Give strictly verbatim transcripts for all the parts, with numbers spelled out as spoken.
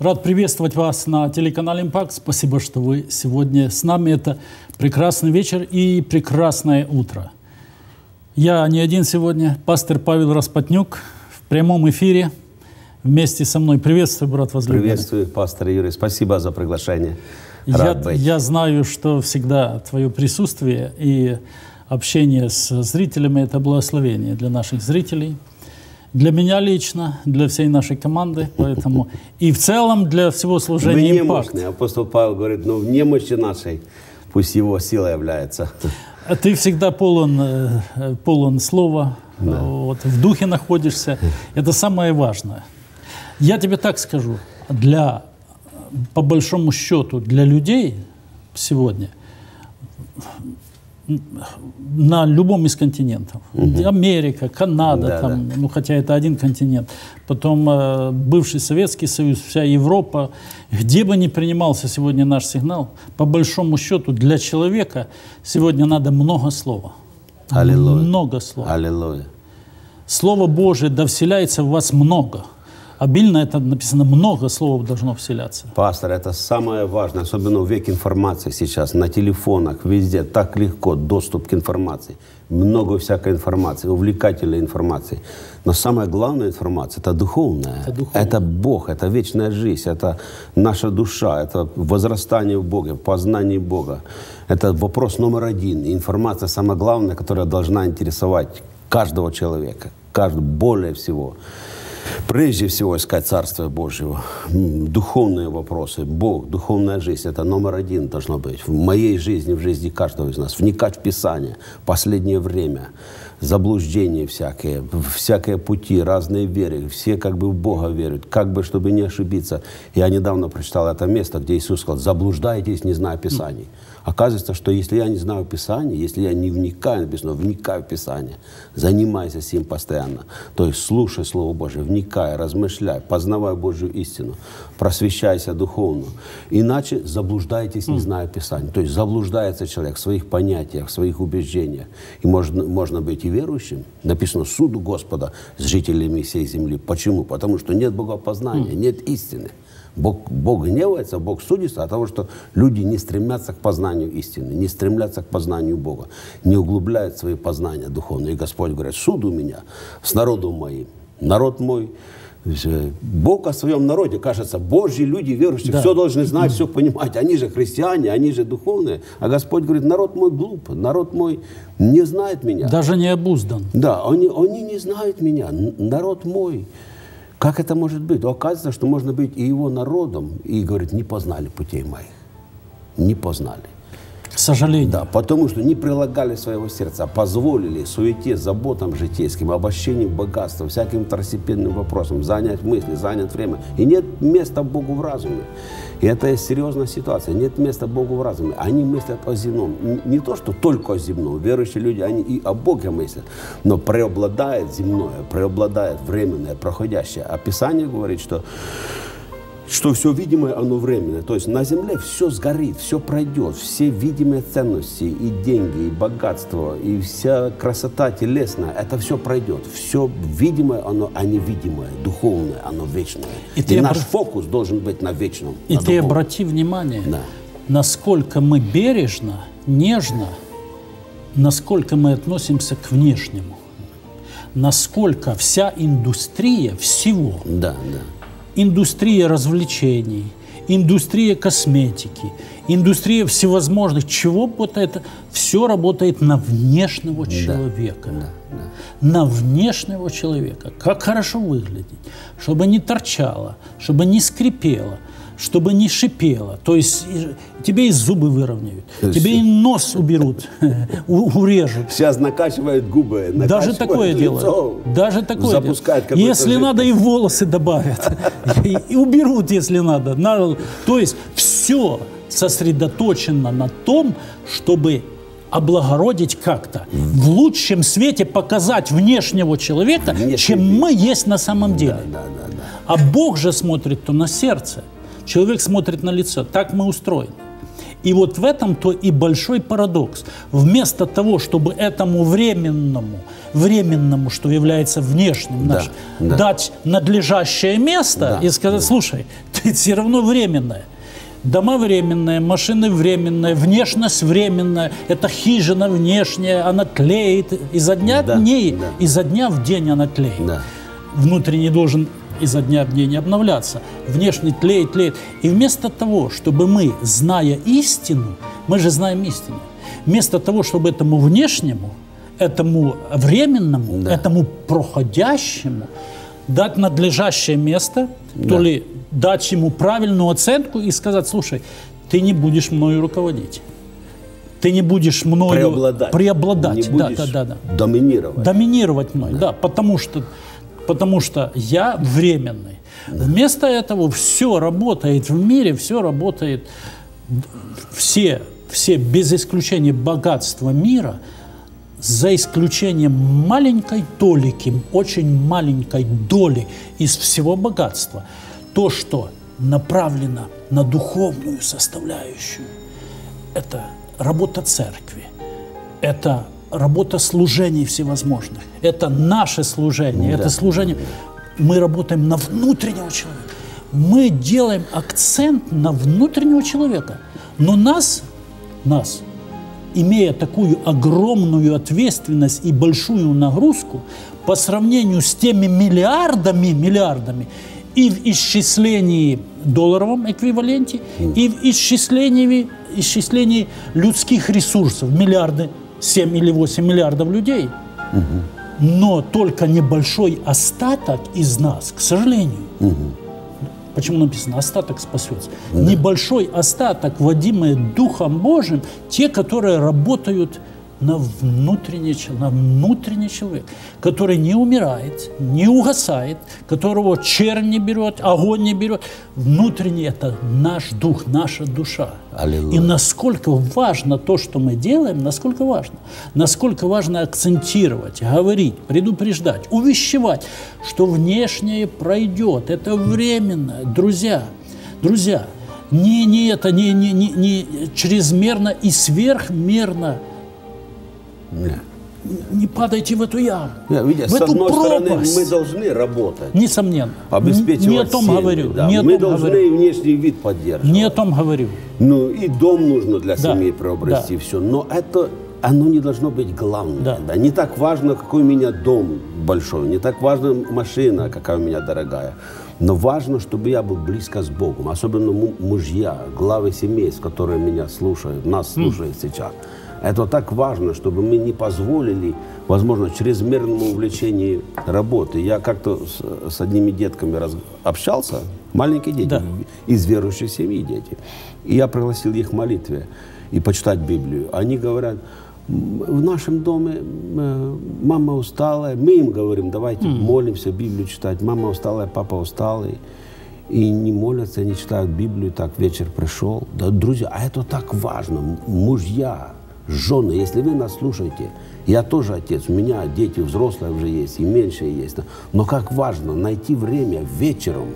Рад приветствовать вас на телеканале «Импакт». Спасибо, что вы сегодня с нами. Это прекрасный вечер и прекрасное утро. Я не один сегодня. Пастор Павел Распотнюк в прямом эфире вместе со мной. Приветствую, брат возлюбленный. Приветствую, пастор Юрий. Спасибо за приглашение. Я, я знаю, что всегда твое присутствие и общение с зрителями – это благословение для наших зрителей. Для меня лично, для всей нашей команды, поэтому и в целом для всего служения «Импакт». Апостол Павел говорит, ну в немощи нашей пусть его сила является. Ты всегда полон, полон слова, да. Вот, в духе находишься. Это самое важное. Я тебе так скажу, для, по большому счету, для людей сегодня на любом из континентов. Угу. Америка, Канада, да, там, да. Ну, хотя это один континент. Потом э, бывший Советский Союз, вся Европа. Где бы ни принимался сегодня наш сигнал, по большому счету для человека сегодня надо много слова. Аллилуйя. Много слова. Аллилуйя. Слово Божие да вселяется в вас много. Обильно это написано, много слов должно вселяться. Пастор, это самое важное, особенно в век информации сейчас, на телефонах, везде, так легко доступ к информации. Много всякой информации, увлекательной информации. Но самая главная информация – это духовная. Это, духовная. Это Бог, это вечная жизнь, это наша душа, это возрастание в Боге, в познании Бога. Это вопрос номер один. И информация самая главная, которая должна интересовать каждого человека, каждого, более всего. Прежде всего искать Царство Божьего, духовные вопросы, Бог, духовная жизнь, это номер один должно быть. В моей жизни, в жизни каждого из нас. Вникать в Писание, последнее время, заблуждения всякие, всякие пути, разные веры, все как бы в Бога верят, как бы, чтобы не ошибиться. Я недавно прочитал это место, где Иисус сказал, заблуждаетесь, не зная Писаний. Оказывается, что если я не знаю Писания, если я не вникаю, написано, вникаю в Писание, занимайся этим постоянно, то есть слушай Слово Божие, вникай, размышляй, познавай Божью истину, просвещайся духовно. Иначе заблуждаетесь, не зная Писания. То есть заблуждается человек в своих понятиях, в своих убеждениях. И можно, можно быть и верующим. Написано, суд Господа с жителями всей земли. Почему? Потому что нет богопознания, нет истины. Бог, Бог гневается, Бог судится от того, что люди не стремятся к познанию истины, не стремятся к познанию Бога, не углубляют свои познания духовные. И Господь говорит, суд у меня с народом моим, народ мой. Бог о своем народе, кажется, Божьи люди, верующие, да. Все должны знать, все понимать. Они же христиане, они же духовные. А Господь говорит, народ мой глуп, народ мой не знает меня. Даже не обуздан. Да, они, они не знают меня, народ мой. Как это может быть? Оказывается, что можно быть и его народом, и, говорит, не познали путей моих. Не познали. К сожалению. Да, потому что не прилагали своего сердца, а позволили суете, заботам житейским, обольщению богатства, всяким второстепенным вопросам занять мысли, занять время. И нет места Богу в разуме. И это серьезная ситуация. Нет места Богу в разуме. Они мыслят о земном. Не то, что только о земном. Верующие люди, они и о Боге мыслят. Но преобладает земное, преобладает временное, проходящее. А Писание говорит, что, что все видимое, оно временное. То есть на земле все сгорит, все пройдет. Все видимые ценности, и деньги, и богатство, и вся красота телесная, это все пройдет. Все видимое, оно, а невидимое, духовное, оно вечное. И, и наш обр... фокус должен быть на вечном. И на ты духовном. Обрати внимание, да. Насколько мы бережно, нежно, насколько мы относимся к внешнему. Насколько вся индустрия всего. Да, да. Индустрия развлечений, индустрия косметики, индустрия всевозможных, чего вот это, все работает на внешнего человека. Да, да, да. На внешнего человека. Как хорошо выглядеть, чтобы не торчало, чтобы не скрипело, чтобы не шипело. То есть тебе и зубы выровняют, тебе и нос уберут, урежут. Сейчас накачивают губы, накачивают Даже такое лицо, делают. Даже такое запускают делают. Если жидкость. Надо, и волосы добавят. И уберут, если надо. То есть все сосредоточено на том, чтобы облагородить как-то, в лучшем свете показать внешнего человека, Внешний чем вид. Мы есть на самом деле. Да, да, да, да. А Бог же смотрит то на сердце. Человек смотрит на лицо. Так мы устроены. И вот в этом-то и большой парадокс. Вместо того, чтобы этому временному, временному, что является внешним, да, наш, да. дать надлежащее место, да, и сказать, да. слушай, все равно временное. Дома временные, машины временные, внешность временная, это хижина внешняя, она тлеет изо дня в Да, день, да. изо дня в день она тлеет. Да. Внутренний должен изо дня в день обновляться, внешний тлеет, тлеет. И вместо того, чтобы мы, зная истину, мы же знаем истину, вместо того, чтобы этому внешнему, этому временному, Да. этому проходящему дать надлежащее место, Да. то ли дать ему правильную оценку и сказать: слушай, ты не будешь мною руководить, ты не будешь мною Преобладать. преобладать. Не Да, будешь да, да, да. доминировать. Доминировать мной, да, потому что, потому что я временный. Вместо этого все работает в мире, все работает, все, все без исключения богатства мира, за исключением маленькой толики, очень маленькой доли из всего богатства, то, что направлено на духовную составляющую, это работа церкви, это работа служений всевозможных, это наше служение, Да. это служение. Мы работаем на внутреннего человека. Мы делаем акцент на внутреннего человека. Но нас, нас, имея такую огромную ответственность и большую нагрузку, по сравнению с теми миллиардами, миллиардами, и в исчислении долларовом эквиваленте, и в исчислении, исчислении людских ресурсов, миллиарды, семь или восемь миллиардов людей. Но только небольшой остаток из нас, к сожалению, почему написано «остаток спасется», небольшой остаток, водимый Духом Божьим, те, которые работают на внутренний, на внутренний человек, который не умирает, не угасает, которого чернь не берет, огонь не берет. Внутренний – это наш дух, наша душа. Аллилуйя. И насколько важно то, что мы делаем, насколько важно. Насколько важно акцентировать, говорить, предупреждать, увещевать, что внешнее пройдет, это временно. Друзья, друзья, не, не это, не, не, не, не чрезмерно и сверхмерно. Да. Не падайте в эту яму, Да, видите, в с эту одной стороны, пропасть. мы должны работать, Несомненно. обеспечивать Не о том семьи, говорю. да. Не о Мы том должны говорю. и внешний вид поддерживать. Не о том говорю. Ну, и дом нужно для Да. семьи приобрести, Да. все. Но это, оно не должно быть главным. Да. Да. Не так важно, какой у меня дом большой, не так важна машина, какая у меня дорогая. Но важно, чтобы я был близко с Богом. Особенно му- мужья, главы семейств, которые меня слушают, нас слушают сейчас. Это так важно, чтобы мы не позволили, возможно, чрезмерному увлечению работы. Я как-то с, с одними детками раз, общался, маленькие дети, Да. из верующей семьи дети. И я пригласил их к молитве и почитать Библию. Они говорят: в нашем доме э, мама усталая. Мы им говорим: давайте mm. молимся, Библию читать. Мама усталая, папа усталый. И не молятся, не читают Библию. Так вечер пришел. Да, друзья, а это так важно. Мужья, жены, если вы нас слушаете, я тоже отец, у меня дети взрослые уже есть, и меньшие есть. Но как важно найти время вечером,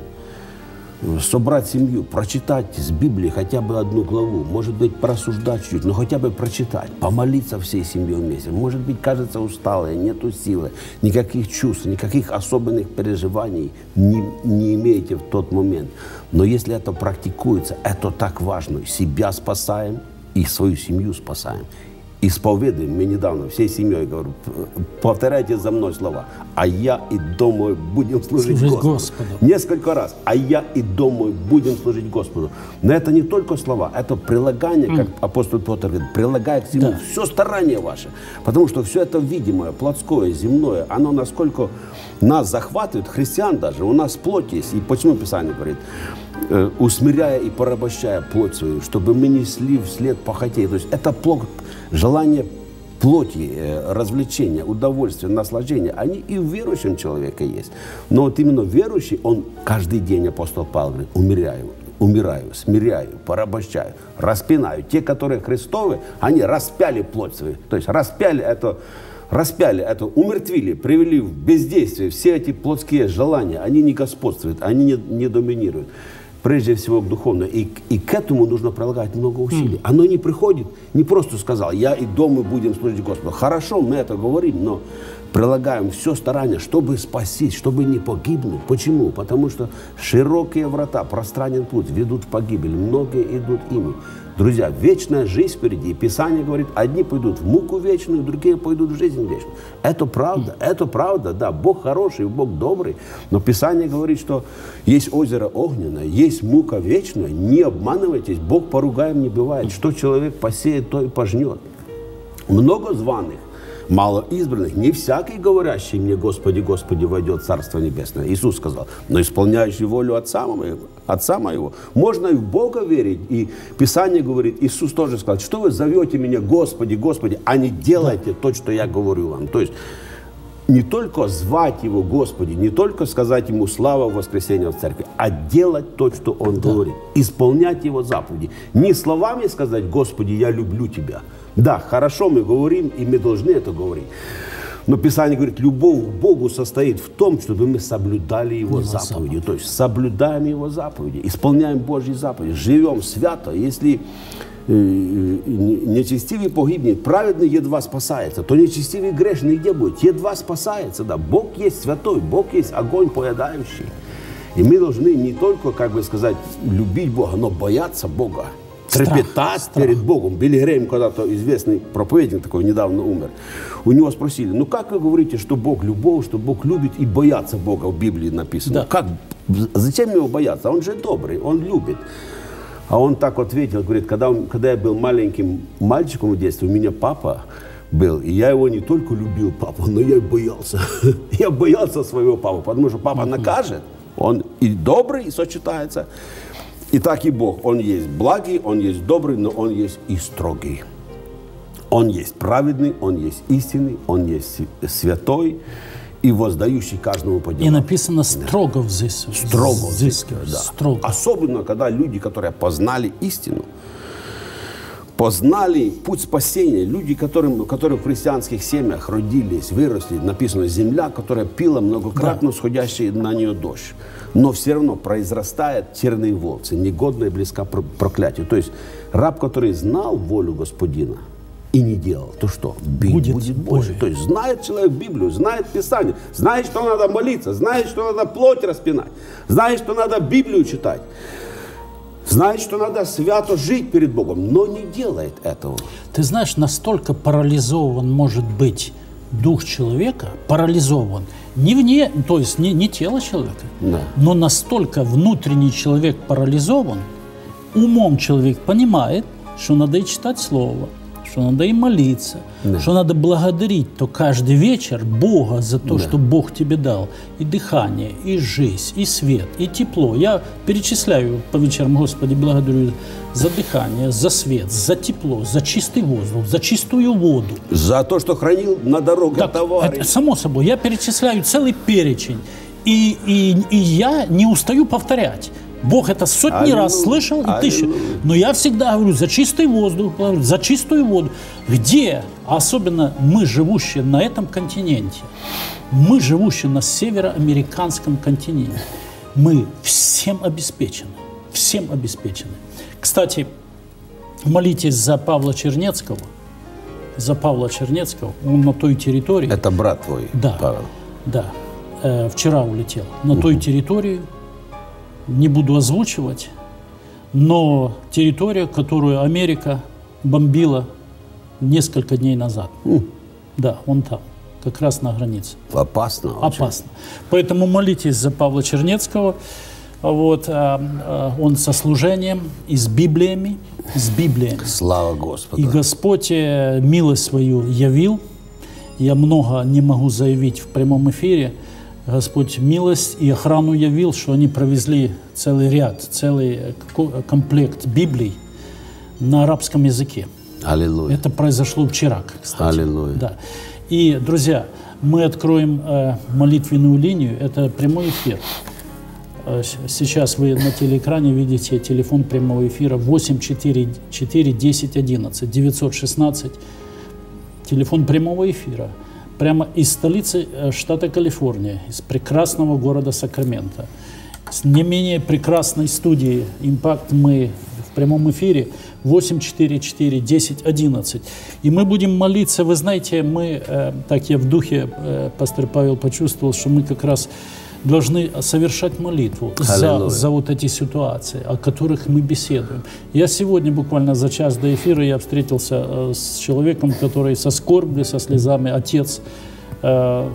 собрать семью, прочитать из Библии хотя бы одну главу, может быть, просуждать чуть-чуть, но хотя бы прочитать, помолиться всей семьей вместе. Может быть, кажется усталой, нету силы, никаких чувств, никаких особенных переживаний не, не имеете в тот момент. Но если это практикуется, это так важно. Себя спасаем и свою семью спасаем. Исповедуем. Мы недавно всей семьей говорю: повторяйте за мной слова: а я и дом мой будем служить, Служить Господу. Господу. Несколько раз: а я и дом мой будем служить Господу. Но это не только слова, это прилагание, как апостол Петр говорит, прилагая к всему Да. все старание ваше. Потому что все это видимое, плотское, земное, оно насколько нас захватывает, христиан даже, у нас плоть есть. И почему Писание говорит: э, усмиряя и порабощая плоть свою, чтобы мы несли вслед похотей. То есть это плоть, желание плоти, э, развлечения, удовольствия, наслаждения, они и в верующем человеке есть. Но вот именно верующий, он каждый день, апостол Павел говорит: умираю, умираю, смиряю, порабощаю, распинаю. Те, которые Христовы, они распяли плоть свою. То есть распяли это, распяли это, умертвили, привели в бездействие все эти плотские желания. Они не господствуют, они не, не доминируют. прежде всего к духовному. И, и к этому нужно прилагать много усилий. Mm. Оно не приходит, не просто сказал, я и дома будем служить Господу. Хорошо, мы это говорим, но прилагаем все старание, чтобы спастись, чтобы не погибнуть. Почему? Потому что широкие врата, пространен путь ведут в погибель. Многие идут ими. Друзья, вечная жизнь впереди. Писание говорит, одни пойдут в муку вечную, другие пойдут в жизнь вечную. Это правда, это правда, да. Бог хороший, Бог добрый. Но Писание говорит, что есть озеро огненное, есть мука вечная. Не обманывайтесь, Бог поругаем не бывает. Что человек посеет, то и пожнет. Много званых, мало избранных, не всякий, говорящий мне, Господи, Господи, войдет в Царство Небесное. Иисус сказал, но исполняющий волю Отца моего, Отца моего. Можно и в Бога верить. И Писание говорит, Иисус тоже сказал, что вы зовете меня, Господи, Господи, а не делайте то, что я говорю вам. То есть не только звать Его, Господи, не только сказать Ему слава в воскресенье в церкви, а делать то, что Он да. говорит. Исполнять Его заповеди. Не словами сказать, Господи, я люблю Тебя. Да, хорошо мы говорим, и мы должны это говорить. Но Писание говорит, любовь к Богу состоит в том, чтобы мы соблюдали Его, Его заповеди. заповеди. То есть соблюдаем Его заповеди, исполняем Божьи заповеди, живем свято. Если э, нечестивый погибнет, праведный едва спасается, то нечестивый грешный где будет? Едва спасается. Да. Бог есть святой, Бог есть огонь поедающий. И мы должны не только, как бы сказать, любить Бога, но бояться Бога. Трепетать страх, перед страх. Богом. Билли Грэйм, когда-то известный проповедник такой, недавно умер. У него спросили, ну как вы говорите, что Бог любовь, что Бог любит и бояться Бога, в Библии написано. Да. Как? Зачем его бояться? Он же добрый, он любит. А он так ответил, говорит, когда, он, когда я был маленьким мальчиком в детстве, у меня папа был, и я его не только любил, папу, но я и боялся. Я боялся своего папы, потому что папа накажет. Он и добрый, и сочетается. И так и Бог. Он есть благий, Он есть добрый, но Он есть и строгий. Он есть праведный, Он есть истинный, Он есть святой и воздающий каждому по делу. И написано строго взыскивать. Строго взыскивать, да. Строго. Особенно, когда люди, которые познали истину, познали путь спасения, люди, которым, которые в христианских семьях родились, выросли, написано, земля, которая пила многократно да. сходящий на нее дождь. Но все равно произрастает терные волцы, негодная близка проклятию. То есть раб, который знал волю Господина и не делал, то что? Бить будет, будет больше. То есть знает человек Библию, знает Писание, знает, что надо молиться, знает, что надо плоть распинать, знает, что надо Библию читать, знает, что надо свято жить перед Богом, но не делает этого. Ты знаешь, настолько парализован может быть дух человека, парализован, не вне, то есть не, не тело человека, да. но настолько внутренний человек парализован, умом человек понимает, что надо и читать Слово, что надо и молиться, да. что надо благодарить то каждый вечер Бога за то, да. что Бог тебе дал и дыхание, и жизнь, и свет, и тепло. Я перечисляю по вечерам, Господи, благодарю за дыхание, за свет, за тепло, за чистый воздух, за чистую воду. За то, что хранил на дорогах товары. Это, само собой, я перечисляю целый перечень. И, и, и я не устаю повторять. Бог это сотни Аллилуйя. раз слышал и тысячи. Но я всегда говорю за чистый воздух, за чистую воду. Где, особенно мы, живущие на этом континенте, мы, живущие на североамериканском континенте, мы всем обеспечены. Всем обеспечены. Кстати, молитесь за Павла Чернецкого. За Павла Чернецкого. Он на той территории. Это брат твой, да, Павел. Да. Э, вчера улетел. На той территории. Не буду озвучивать, но территория, которую Америка бомбила несколько дней назад. Mm. Да, он там, как раз на границе. Опасно. Очень. Опасно. Поэтому молитесь за Павла Чернецкого. Вот, он со служением и с Библиями, с Библиями. Слава Господу. И Господь милость свою явил. Я много не могу заявить в прямом эфире. Господь милость и охрану явил, что они провезли целый ряд, целый комплект Библий на арабском языке. Аллилуйя. Это произошло вчера, кстати. Аллилуйя. Да. И, друзья, мы откроем э, молитвенную линию. Это прямой эфир. Сейчас вы на телеэкране видите телефон прямого эфира восемь четыре четыре десять одиннадцать девятьсот шестнадцать. Телефон прямого эфира. Прямо из столицы штата Калифорния, из прекрасного города Сакраменто. с не менее прекрасной студии «Импакт» мы в прямом эфире восемь четыре четыре десять одиннадцать. И мы будем молиться. Вы знаете, мы, э, так я в духе, э, пастор Павел, почувствовал, что мы как раз должны совершать молитву за, за вот эти ситуации, о которых мы беседуем. Я сегодня буквально за час до эфира я встретился э, с человеком, который со скорбью, со слезами, отец, э,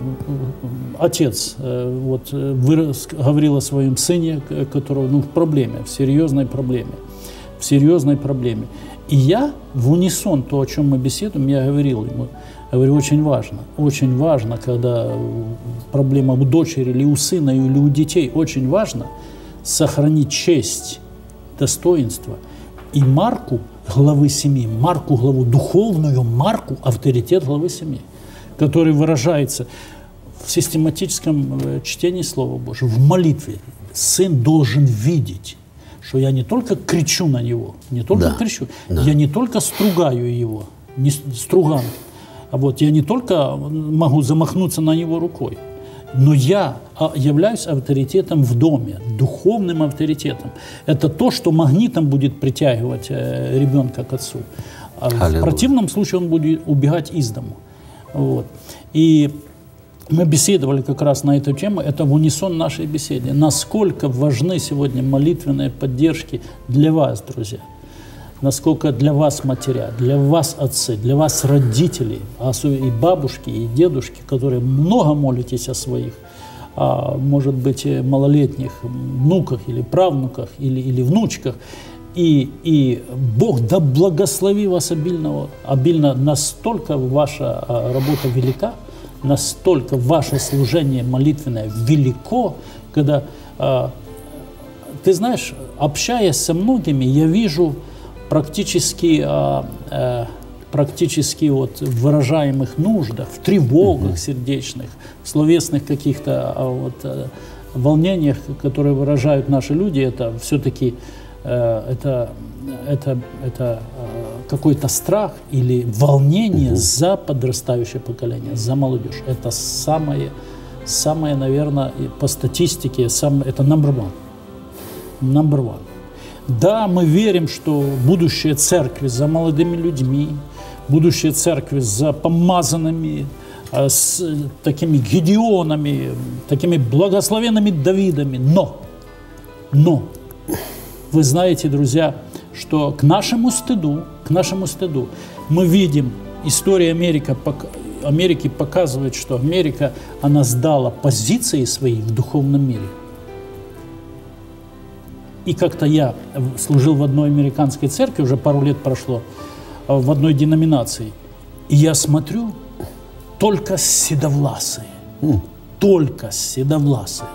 отец э, вот, вырос, говорил о своем сыне, которого ну, в проблеме, в серьезной проблеме. В серьезной проблеме. И я в унисон, то, о чем мы беседуем, я говорил ему, говорю, очень важно, очень важно, когда проблема у дочери или у сына, или у детей, очень важно сохранить честь, достоинство и марку главы семьи, марку, главу, духовную марку, авторитет главы семьи, который выражается в систематическом чтении Слова Божьего, в молитве. Сын должен видеть, что я не только кричу на него, не только да, кричу, да. я не только стругаю его, не струган, а вот я не только могу замахнуться на него рукой, но я являюсь авторитетом в доме, духовным авторитетом. Это то, что магнитом будет притягивать ребенка к отцу. А в противном случае он будет убегать из дому. Вот. И мы беседовали как раз на эту тему, это в унисон нашей беседе. Насколько важны сегодня молитвенные поддержки для вас, друзья. Насколько для вас матеря, для вас отцы, для вас родители, и бабушки, и дедушки, которые много молитесь о своих, а, может быть, малолетних внуках или правнуках, или, или внучках. И, и Бог да благослови вас обильно, обильно, настолько ваша работа велика, настолько ваше служение молитвенное велико, когда, э, ты знаешь, общаясь со многими, я вижу практически, э, э, практически вот в выражаемых нуждах, в тревогах mm-hmm. сердечных, в словесных каких-то э, вот, э, волнениях, которые выражают наши люди, это все-таки э, это, это, это э, какой-то страх или волнение угу. за подрастающее поколение, за молодежь. Это самое, самое, наверное, по статистике, самое, это number one. Number one. Да, мы верим, что будущее церкви за молодыми людьми, будущее церкви за помазанными, с такими Гедеонами, такими благословенными Давидами. Но, но, вы знаете, друзья, что к нашему стыду, к нашему стыду мы видим, история Америки, Америки показывает, что Америка, она сдала позиции свои в духовном мире. И как-то я служил в одной американской церкви, уже пару лет прошло, в одной деноминации, и я смотрю, только седовласые, mm. только седовласые.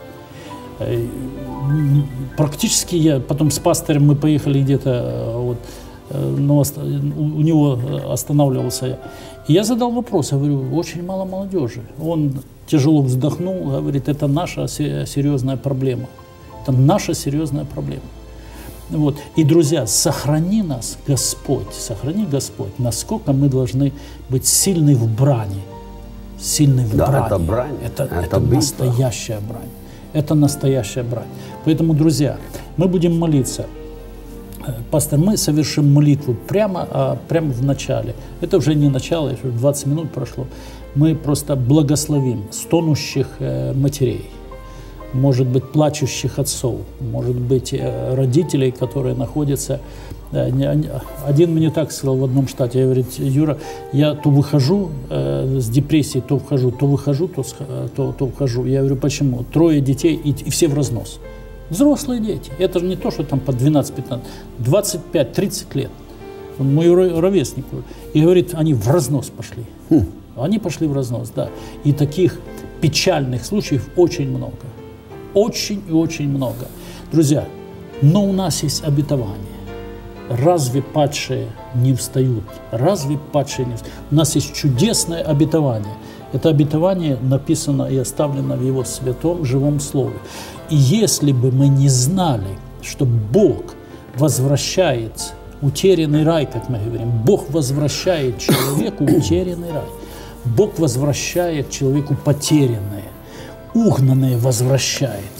Практически я, потом с пастором мы поехали где-то, вот, но у него останавливался я. И я задал вопрос, я говорю, очень мало молодежи. Он тяжело вздохнул, говорит, это наша серьезная проблема. Это наша серьезная проблема. Вот. И, друзья, сохрани нас, Господь, сохрани Господь, насколько мы должны быть сильны в брани. Сильны в да, брани. Это брань. Это, это, это настоящая брань. Это настоящая брань. Поэтому, друзья, мы будем молиться. Пастор, мы совершим молитву прямо, прямо в начале. Это уже не начало, еще двадцать минут прошло. Мы просто благословим стонущих матерей, может быть, плачущих отцов, может быть, родителей, которые находятся... Один мне так сказал в одном штате, я говорю, Юра, я то выхожу э, с депрессии, то вхожу, то выхожу, то, то, то вхожу. Я говорю, почему? Трое детей и, и все в разнос. Взрослые дети. Это же не то, что там по двенадцать-пятнадцать, двадцать пять тридцать лет. Мой ровесник. И говорит, они в разнос пошли. Хм. Они пошли в разнос, да. И таких печальных случаев очень много. Очень и очень много. Друзья, но у нас есть обетование. Разве падшие не встают? Разве падшие не встают? У нас есть чудесное обетование. Это обетование написано и оставлено в Его святом живом слове. И если бы мы не знали, что Бог возвращает утерянный рай, как мы говорим, Бог возвращает человеку утерянный рай. Бог возвращает человеку потерянное, угнанное возвращает.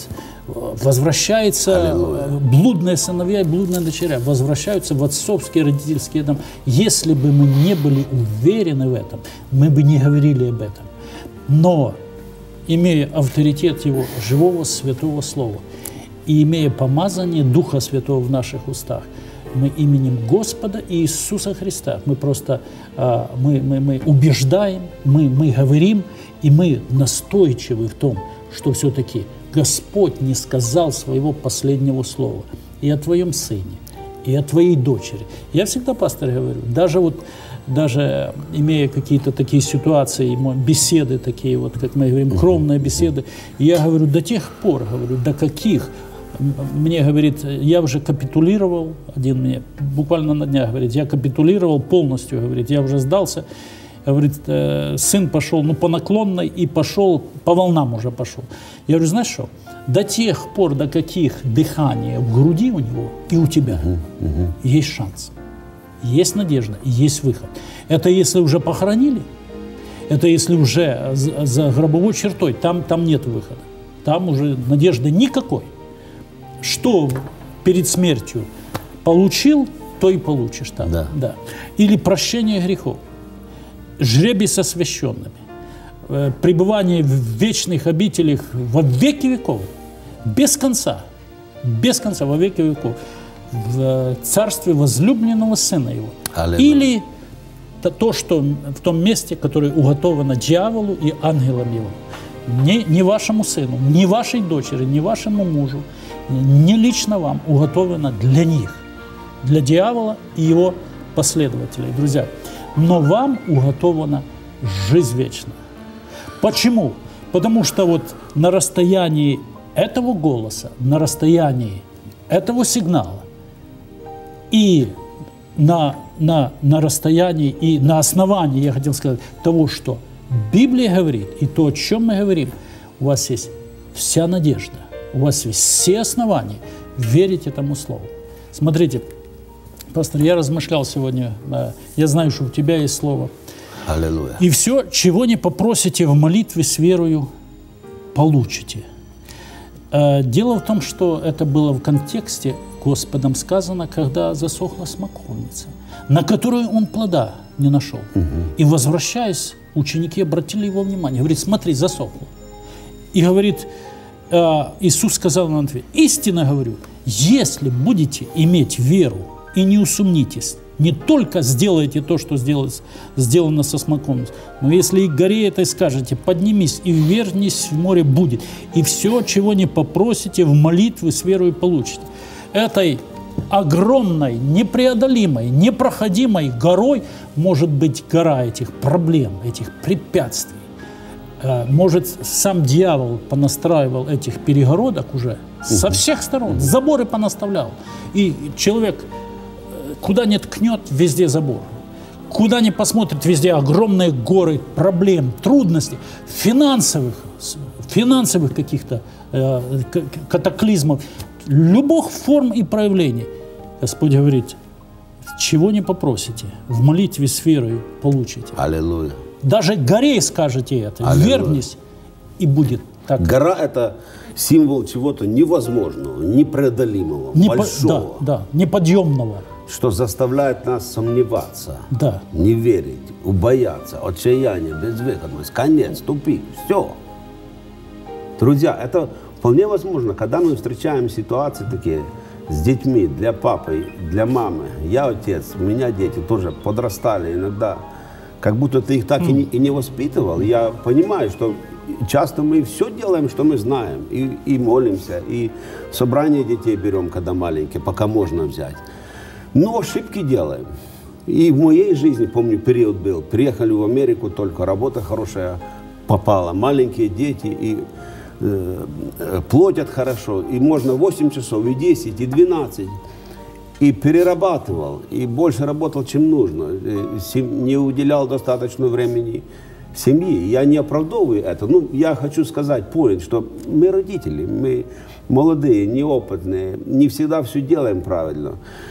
возвращаются Аллилуйя. Блудные сыновья и блудные дочеря, возвращаются в отцовские родительские дома. Если бы мы не были уверены в этом, мы бы не говорили об этом. Но, имея авторитет Его живого святого слова и имея помазание Духа Святого в наших устах, мы именем Господа Иисуса Христа, мы просто мы, мы, мы убеждаем, мы, мы говорим, и мы настойчивы в том, что все-таки Господь не сказал своего последнего слова и о твоем сыне, и о твоей дочери. Я всегда, пастор, говорю, даже вот, даже имея какие-то такие ситуации, беседы такие, вот, как мы говорим, кровные беседы, я говорю, до тех пор, говорю, до каких, мне говорит, я уже капитулировал, один мне буквально на днях говорит, я капитулировал полностью, говорит, я уже сдался. Говорит, э, сын пошел, ну, по наклонной и пошел, по волнам уже пошел. Я говорю, знаешь что, до тех пор, до каких дыхания в груди у него и у тебя uh-huh, uh-huh. есть шанс, есть надежда, есть выход. Это если уже похоронили, это если уже за, за гробовой чертой, там, там нет выхода, там уже надежды никакой. Что перед смертью получил, то и получишь там. Да. Да. Или прощение грехов. Жребий с освященными, пребывание в вечных обителях во веки веков, без конца, без конца, во веки веков, в царстве возлюбленного Сына Его. Аллилуйя. Или то, что в том месте, которое уготовано дьяволу и ангелам его. Не, не вашему сыну, не вашей дочери, не вашему мужу, не лично вам уготовано для них, для дьявола и его последователей. Друзья, но вам уготована жизнь вечная. Почему? Потому что вот на расстоянии этого голоса, на расстоянии этого сигнала и на, на, на расстоянии и на основании, я хотел сказать, того, что Библия говорит, и то, о чем мы говорим, у вас есть вся надежда, у вас есть все основания верить этому слову. Смотрите, пастор, я размышлял сегодня, я знаю, что у тебя есть слово. Аллилуйя. И все, чего не попросите в молитве с верою, получите. Дело в том, что это было в контексте, Господом сказано, когда засохла смоковница, на которую он плода не нашел. Угу. И, возвращаясь, ученики обратили его внимание. Говорит, смотри, засохло. И говорит, Иисус сказал на ответ, истинно говорю, если будете иметь веру и не усомнитесь, не только сделаете то, что сделалось, сделано со смоковницей, но если и горе этой скажете, поднимись и ввернись в море будет, и все, чего не попросите, в молитве с верой получите. Этой огромной, непреодолимой, непроходимой горой может быть гора этих проблем, этих препятствий. Может, сам дьявол понастраивал этих перегородок уже со всех сторон, заборы понаставлял. И человек, куда ни ткнет, везде забор. Куда ни посмотрит, везде огромные горы проблем, трудностей, финансовых, финансовых каких-то э, катаклизмов, любых форм и проявлений. Господь говорит, чего не попросите, в молитве с верой получите. Аллилуйя. Даже горе скажете это, Аллилуйя. Вернись, и будет так. Гора – это символ чего-то невозможного, непреодолимого, Непо... большого. Да, да, неподъемного. Что заставляет нас сомневаться, да. не верить, убояться, отчаяние, безвыходность, конец, тупик, все. Друзья, это вполне возможно, когда мы встречаем ситуации такие с детьми, для папы, для мамы. Я отец, у меня дети тоже подрастали иногда. Как будто ты их так mm. и, не, и не воспитывал. Я понимаю, что часто мы все делаем, что мы знаем. И, и молимся, и собрание детей берем, когда маленькие, пока можно взять. Но ошибки делаем. И в моей жизни, помню, период был. Приехали в Америку, только работа хорошая попала. Маленькие дети, и э, платят хорошо. И можно восемь часов, и десять, и двенадцать. И перерабатывал, и больше работал, чем нужно. Не уделял достаточно времени семье. Я не оправдываю это. Ну, я хочу сказать, понять, что мы родители, мы молодые, неопытные, не всегда все делаем правильно.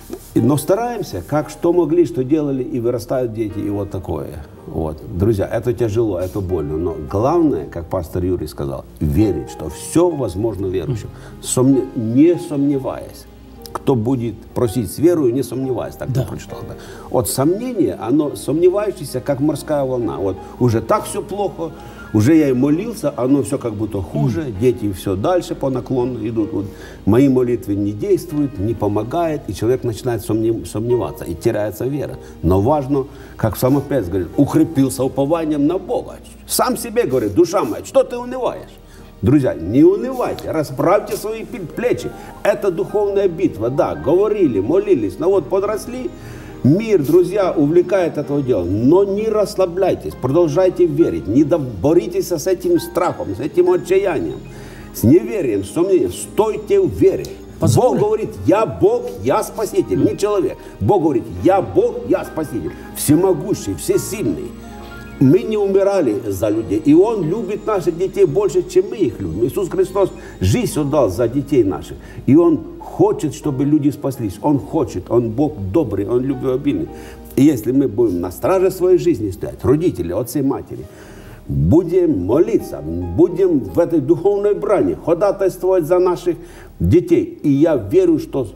Но стараемся, как что могли, что делали, и вырастают дети, и вот такое. Вот. Друзья, это тяжело, это больно, но главное, как пастор Юрий сказал, верить, что все возможно верующим, Сомне... не сомневаясь. Кто будет просить с верою, не сомневаясь, так да. я прочитал. Да. Вот сомнение, оно сомневающееся, как морская волна. Вот уже так все плохо, уже я и молился, оно все как будто хуже, mm. дети все дальше по наклону идут. Вот мои молитвы не действуют, не помогают, и человек начинает сомневаться, и теряется вера. Но важно, как Псалом пять говорит, укрепился упованием на Бога. Сам себе говорит, душа моя, что ты унываешь? Друзья, не унывайте, расправьте свои плечи. Это духовная битва, да, говорили, молились, но вот подросли. Мир, друзья, увлекает этого дела, но не расслабляйтесь, продолжайте верить, не боритесь с этим страхом, с этим отчаянием, с неверием, с сомнением, стойте в вере. Позволь. Бог говорит, я Бог, я Спаситель, не человек. Бог говорит, я Бог, я Спаситель, всемогущий, всесильный. Мы не умирали за людей, и Он любит наших детей больше, чем мы их любим. Иисус Христос жизнь отдал за детей наших, и Он хочет, чтобы люди спаслись. Он хочет, Он Бог добрый, Он любвеобильный. И если мы будем на страже своей жизни стоять, родители, отцы и матери, будем молиться, будем в этой духовной брани ходатайствовать за наших детей, и я верю, что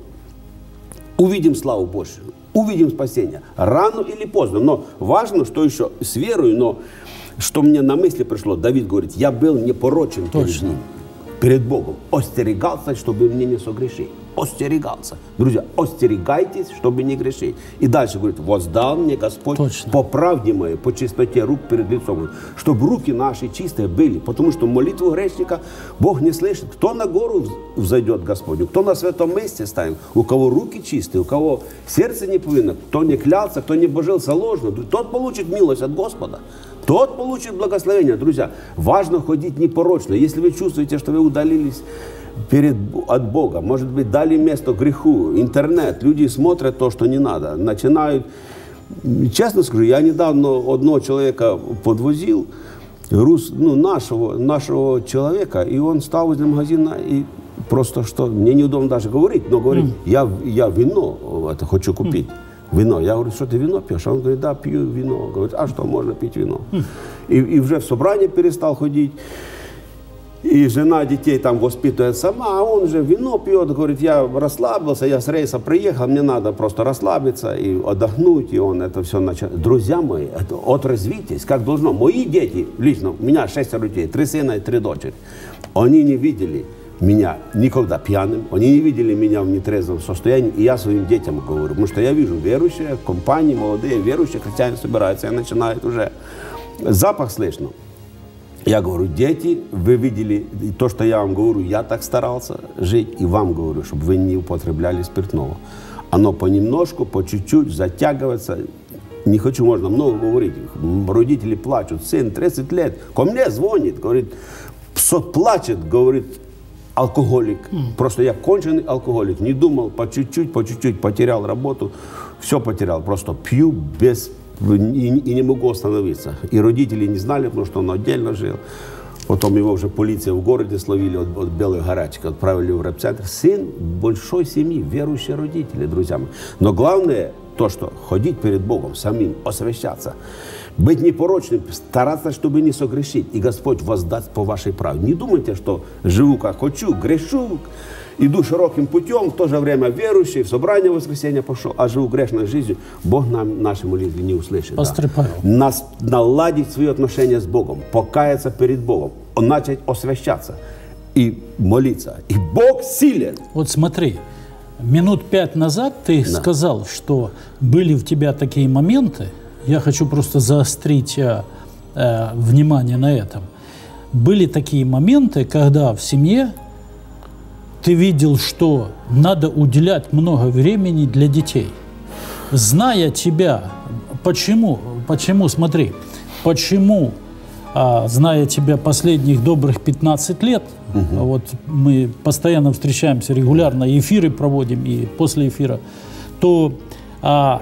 увидим славу Божью. Увидим спасение. Рано или поздно. Но важно, что еще с верой, но что мне на мысли пришло, Давид говорит, я был непорочен перед ним, перед Богом. Остерегался, чтобы мне не согрешить. Остерегался. Друзья, остерегайтесь, чтобы не грешить. И дальше говорит, воздал мне Господь Точно. По правде моей, по чистоте рук перед лицом, чтобы руки наши чистые были. Потому что молитву грешника Бог не слышит. Кто на гору взойдет Господню, кто на святом месте станет, у кого руки чистые, у кого сердце не повинно, кто не клялся, кто не божился ложно, тот получит милость от Господа. Тот получит благословение. Друзья, важно ходить непорочно. Если вы чувствуете, что вы удалились перед, от Бога, может быть, дали место греху, интернет, люди смотрят то, что не надо, начинают, честно скажу, я недавно одного человека подвозил, рус, ну, нашего, нашего человека, и он стал возле магазина, и просто что, мне неудобно даже говорить, но говорит, mm. я, я вино это хочу купить. Mm. Вино. Я говорю, что ты вино пьешь? А он говорит, да, пью вино. Говорит, а что, можно пить вино? Mm. И, и уже в собрание перестал ходить. И жена детей там воспитывает сама, а он же вино пьет. Говорит, я расслабился, я с рейса приехал, мне надо просто расслабиться и отдохнуть. И он это все начал. Друзья мои, это, отразвитесь, как должно. Мои дети, лично, у меня шестеро детей, три сына и три дочери. Они не видели меня никогда пьяным, они не видели меня в нетрезвом состоянии, и я своим детям говорю, потому что я вижу верующие, компании, молодые верующие, христиане собираются, и начинают уже, запах слышно. Я говорю, дети, вы видели то, что я вам говорю, я так старался жить, и вам говорю, чтобы вы не употребляли спиртного. Оно понемножку, по чуть-чуть затягивается. Не хочу, можно много говорить. Родители плачут, сын тридцать лет, ко мне звонит, говорит, плачет, говорит, алкоголик. Mm. Просто я конченый алкоголик. Не думал, по чуть-чуть, по чуть-чуть потерял работу. Все потерял. Просто пью без... И, и не могу остановиться. И родители не знали, потому что он отдельно жил. Потом его уже полиция в городе словили от, от белых горячек, отправили в рэп-центр. Сын большой семьи, верующие родители, друзья мои. Но главное то, что ходить перед Богом самим, освящаться, быть непорочным, стараться, чтобы не согрешить. И Господь воздаст по вашей правде. Не думайте, что живу как хочу, грешу, иду широким путем, в то же время верующий, в собрание в воскресенье пошел, а живу грешной жизнью. Бог нам наши молитвы не услышит. Пастор Павел. Да. Нас наладить свои отношения с Богом, покаяться перед Богом, начать освящаться и молиться. И Бог силен. Вот смотри, минут пять назад ты да. сказал, что были у тебя такие моменты. Я хочу просто заострить э, э, внимание на этом. Были такие моменты, когда в семье ты видел, что надо уделять много времени для детей. Зная тебя, почему, почему, смотри, почему, а, зная тебя последних добрых пятнадцать лет, угу. вот мы постоянно встречаемся регулярно, эфиры проводим и после эфира, то а,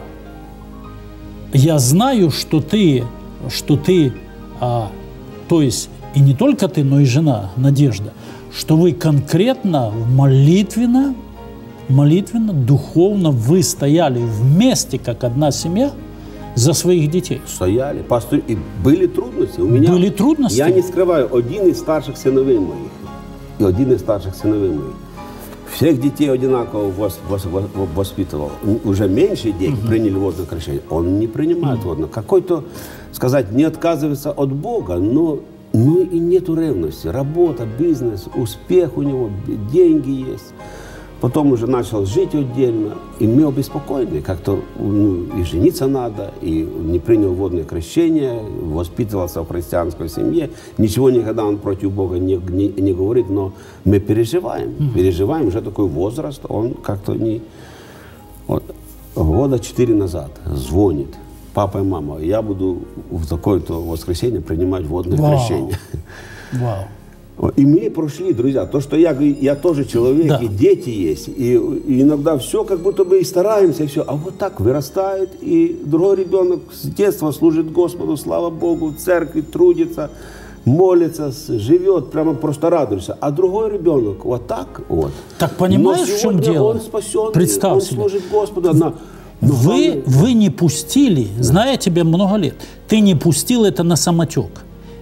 я знаю, что ты, что ты, а, то есть и не только ты, но и жена Надежда, что вы конкретно, молитвенно молитвенно, духовно вы стояли вместе, как одна семья, за своих детей. Стояли, пастор, и были трудности. У меня, Были трудности? Я не скрываю, один из старших сыновей моих, и один из старших сыновей моих, всех детей одинаково вос, вос, вос, воспитывал. Уже меньшие дети uh-huh. приняли водное крещение. Он не принимает uh-huh. водное. Какой-то, сказать, не отказывается от Бога, но ну и нету ревности. Работа, бизнес, успех у него, деньги есть. Потом уже начал жить отдельно, и мы обеспокоены, как-то ну, и жениться надо, и не принял водное крещение, воспитывался в христианской семье. Ничего никогда он против Бога не, не, не говорит, но мы переживаем, mm-hmm. переживаем, уже такой возраст, он как-то не... Вот, года четыре назад звонит папа и мама, я буду в такое-то воскресенье принимать водное wow. крещение. Wow. И мы прошли, друзья, то, что я, я тоже человек, да. и дети есть, и, и иногда все как будто бы и стараемся, и все, а вот так вырастает, и другой ребенок с детства служит Господу, слава Богу, в церкви трудится, молится, живет, прямо просто радуется, а другой ребенок вот так вот. Так понимаешь, в чем дело? Он спасен, Представь он себе. служит Господу. На, вы, вы не пустили, да. зная тебя много лет, ты не пустил это на самотек.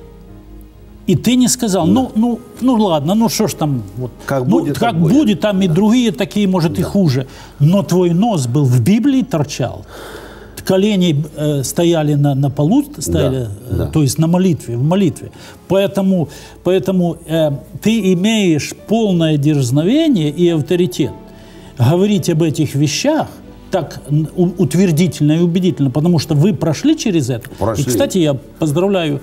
И ты не сказал, ну, ну, ну ладно, ну что ж там, вот, как, ну, будет, как будет, будет, там да. и другие такие, может, да. и хуже. Но твой нос был в Библии торчал, колени э, стояли на, на полу, стояли, да, да. то есть на молитве, в молитве. Поэтому, поэтому э, ты имеешь полное дерзновение и авторитет говорить об этих вещах так утвердительно и убедительно, потому что вы прошли через это. Прошли. И, кстати, я поздравляю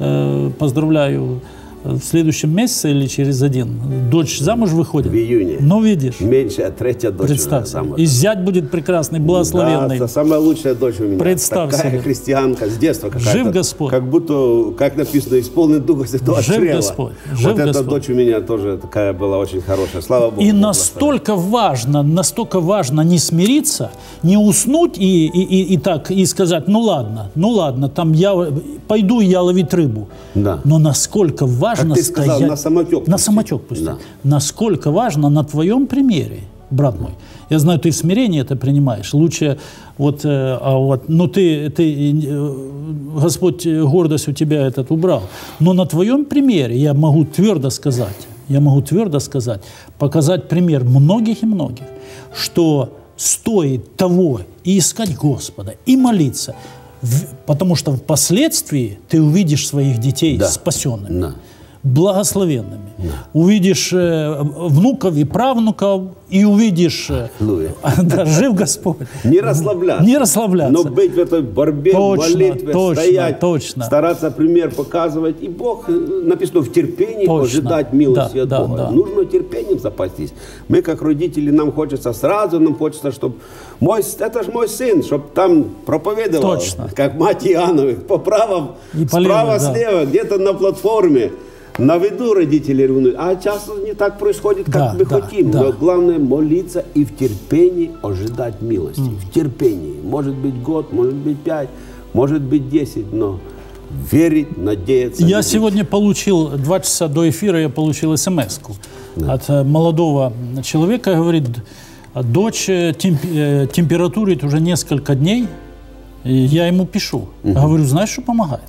Поздравляю, в следующем месяце или через один. Дочь замуж выходит? В июне. Ну, видишь. Меньшая, третья дочь. Представь себе. И зять будет прекрасный, благословенный. Да, это самая лучшая дочь у меня. Представь Такая себе. христианка с детства какая-то. Жив Господь. Как будто, как написано, исполнен Духа Святого. Жив чрева. Господь. Жив вот Господь. эта дочь у меня тоже такая была очень хорошая. Слава Богу. И настолько важно, настолько важно не смириться, не уснуть и, и, и, и так, и сказать, ну ладно, ну ладно, там я пойду и я ловить рыбу. Да. Но насколько важно как ты сказал, стоять... на самотек На самотек пустить. Да. Насколько важно на твоем примере, брат мой. Я знаю, ты в смирении это принимаешь. Лучше вот, э, а вот, ну ты, ты, э, Господь гордость у тебя этот убрал. Но на твоем примере я могу твердо сказать, я могу твердо сказать, показать пример многих и многих, что стоит того и искать Господа, и молиться, в, потому что впоследствии ты увидишь своих детей да. спасенными. Да. Благословенными. Да. Увидишь э, внуков и правнуков, и увидишь... Э, да, жив Господь. Не расслабляться. Не расслабляться. Но быть в этой борьбе, точно, молитве, точно, стоять, точно. стараться пример показывать. И Бог, написано, в терпении точно. Ожидать милости да, от да, Бога. Да. Нужно терпением запастись. Мы, как родители, нам хочется сразу, нам хочется, чтобы... Мой, это же мой сын, чтобы там проповедовал, точно. Как мать Иоанновых, по правам, и справа, да. слева, где-то на платформе. На виду родители ревнуют, а часто не так происходит, как да, мы да, хотим. да. Но главное молиться и в терпении ожидать милости. Mm. В терпении. Может быть год, может быть пять, может быть десять, но верить, надеяться. Я любить. Сегодня получил, два часа до эфира я получил смс-ку да. от молодого человека, говорит, дочь темп, температурит уже несколько дней, и я ему пишу. Mm-hmm. Говорю, знаешь, что помогает?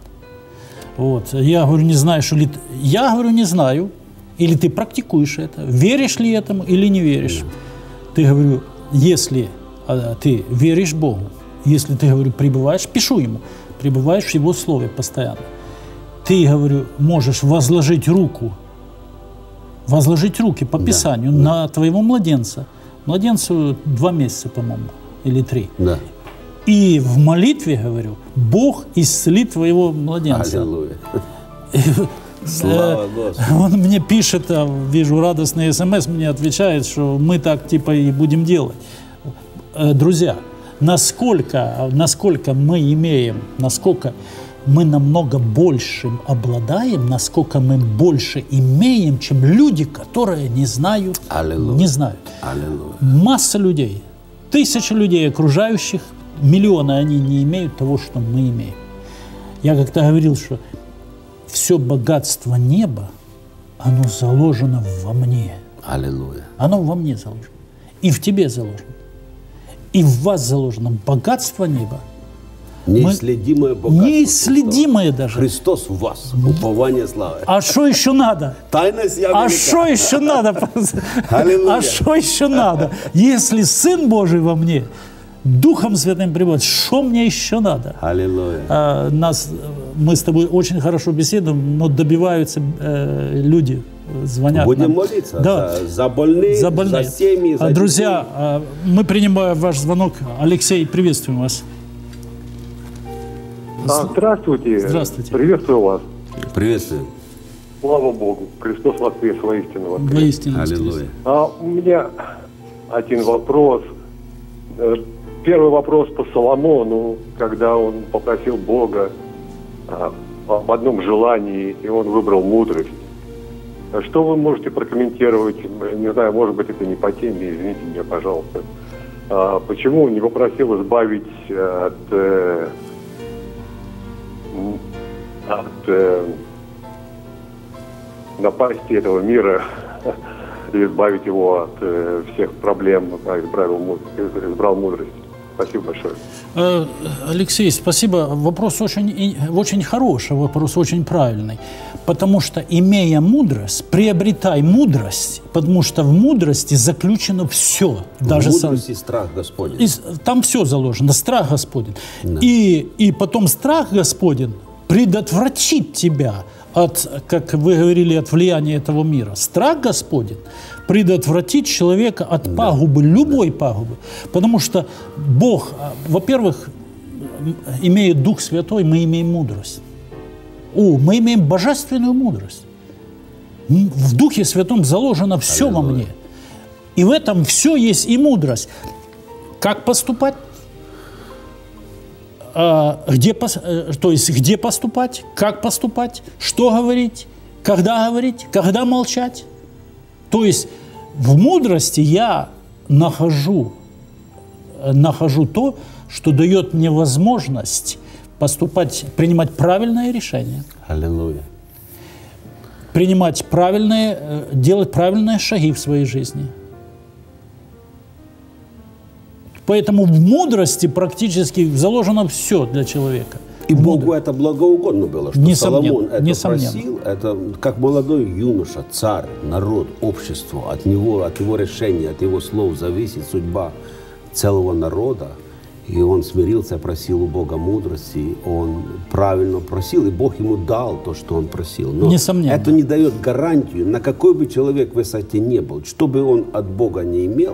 Вот. Я говорю, не знаю, что ли... Ты... Я говорю, не знаю. Или ты практикуешь это, веришь ли этому или не веришь. Yeah. Ты, говорю, если а, ты веришь Богу, если ты, говорю, пребываешь, пишу ему, пребываешь в Его Слове постоянно, ты, говорю, можешь возложить руку, возложить руки по Писанию yeah. на твоего младенца. Младенцу два месяца, по-моему, или три. Yeah. И в молитве, говорю, Бог исцелит твоего младенца. Аллилуйя. Слава Господу. Он мне пишет, вижу радостный смс, мне отвечает, что мы так типа и будем делать. Друзья, насколько, насколько мы имеем, насколько мы намного больше обладаем, насколько мы больше имеем, чем люди, которые не знают, Аллилуйя. не знают. Аллилуйя. Масса людей, тысячи людей окружающих, миллионы, они не имеют того, что мы имеем. Я как-то говорил, что все богатство неба, оно заложено во мне. Аллилуйя. Оно во мне заложено. и в тебе заложено. И в вас заложено богатство неба. Неисследимое богатство. Неисследимое даже. Христос в вас, упование славы. А что еще надо? Тайна сия А велика. что еще надо? А что еще надо? Если Сын Божий во мне, Духом Святым пребывает, что мне еще надо? Аллилуйя. А, нас, мы с тобой очень хорошо беседуем, но добиваются э, люди, звонят Будем нам. молиться Да. за, за больных, За больных. за семьи, за А, друзья, детей. а, мы принимаем ваш звонок. Алексей, приветствуем вас. А, здравствуйте. Здравствуйте. Приветствую вас. Приветствую. Слава Богу. Христос воскрес, воистину воскрес. Воистину. Аллилуйя. А у меня один вопрос. Э, Первый вопрос по Соломону, когда он попросил Бога а, об одном желании, и он выбрал мудрость. Что вы можете прокомментировать? Не знаю, может быть, это не по теме, извините меня, пожалуйста. А, почему он не попросил избавить от, э, от э, напасти этого мира, и избавить его от э, всех проблем, а избрал, избрал мудрость? Спасибо большое. Э, Алексей, спасибо. Вопрос очень, и- очень хороший, вопрос очень правильный. Потому что, имея мудрость, приобретай мудрость, потому что в мудрости заключено все. Даже сам- Мудрость и страх Господень. И с- там все заложено, страх Господень. Да. И, и потом страх Господень предотвратит тебя от, как вы говорили, от влияния этого мира. Страх Господень предотвратит человека от пагубы, любой пагубы. Потому что Бог, а, во-первых, м, имеет Дух Святой, мы имеем мудрость. О, мы имеем божественную мудрость. М, В Духе Святом заложено все во мне. И в этом все есть и мудрость. Как поступать? А, где, пос- э, то есть где поступать, как поступать, что говорить, когда говорить, когда молчать. То есть в мудрости я нахожу, э, нахожу то, что дает мне возможность поступать, принимать правильное решение, Аллилуйя. принимать правильные, э, делать правильные шаги в своей жизни. Поэтому в мудрости практически заложено все для человека. И Богу это благоугодно было, что Несомненно, Соломон это несомненно. просил, это как молодой юноша, царь, народ, общество, от него, от его решения, от его слов зависит судьба целого народа. И он смирился, просил у Бога мудрости, он правильно просил, и Бог ему дал то, что он просил. Но Несомненно. это не дает гарантию, на какой бы человек высоте не был, что бы он от Бога не имел,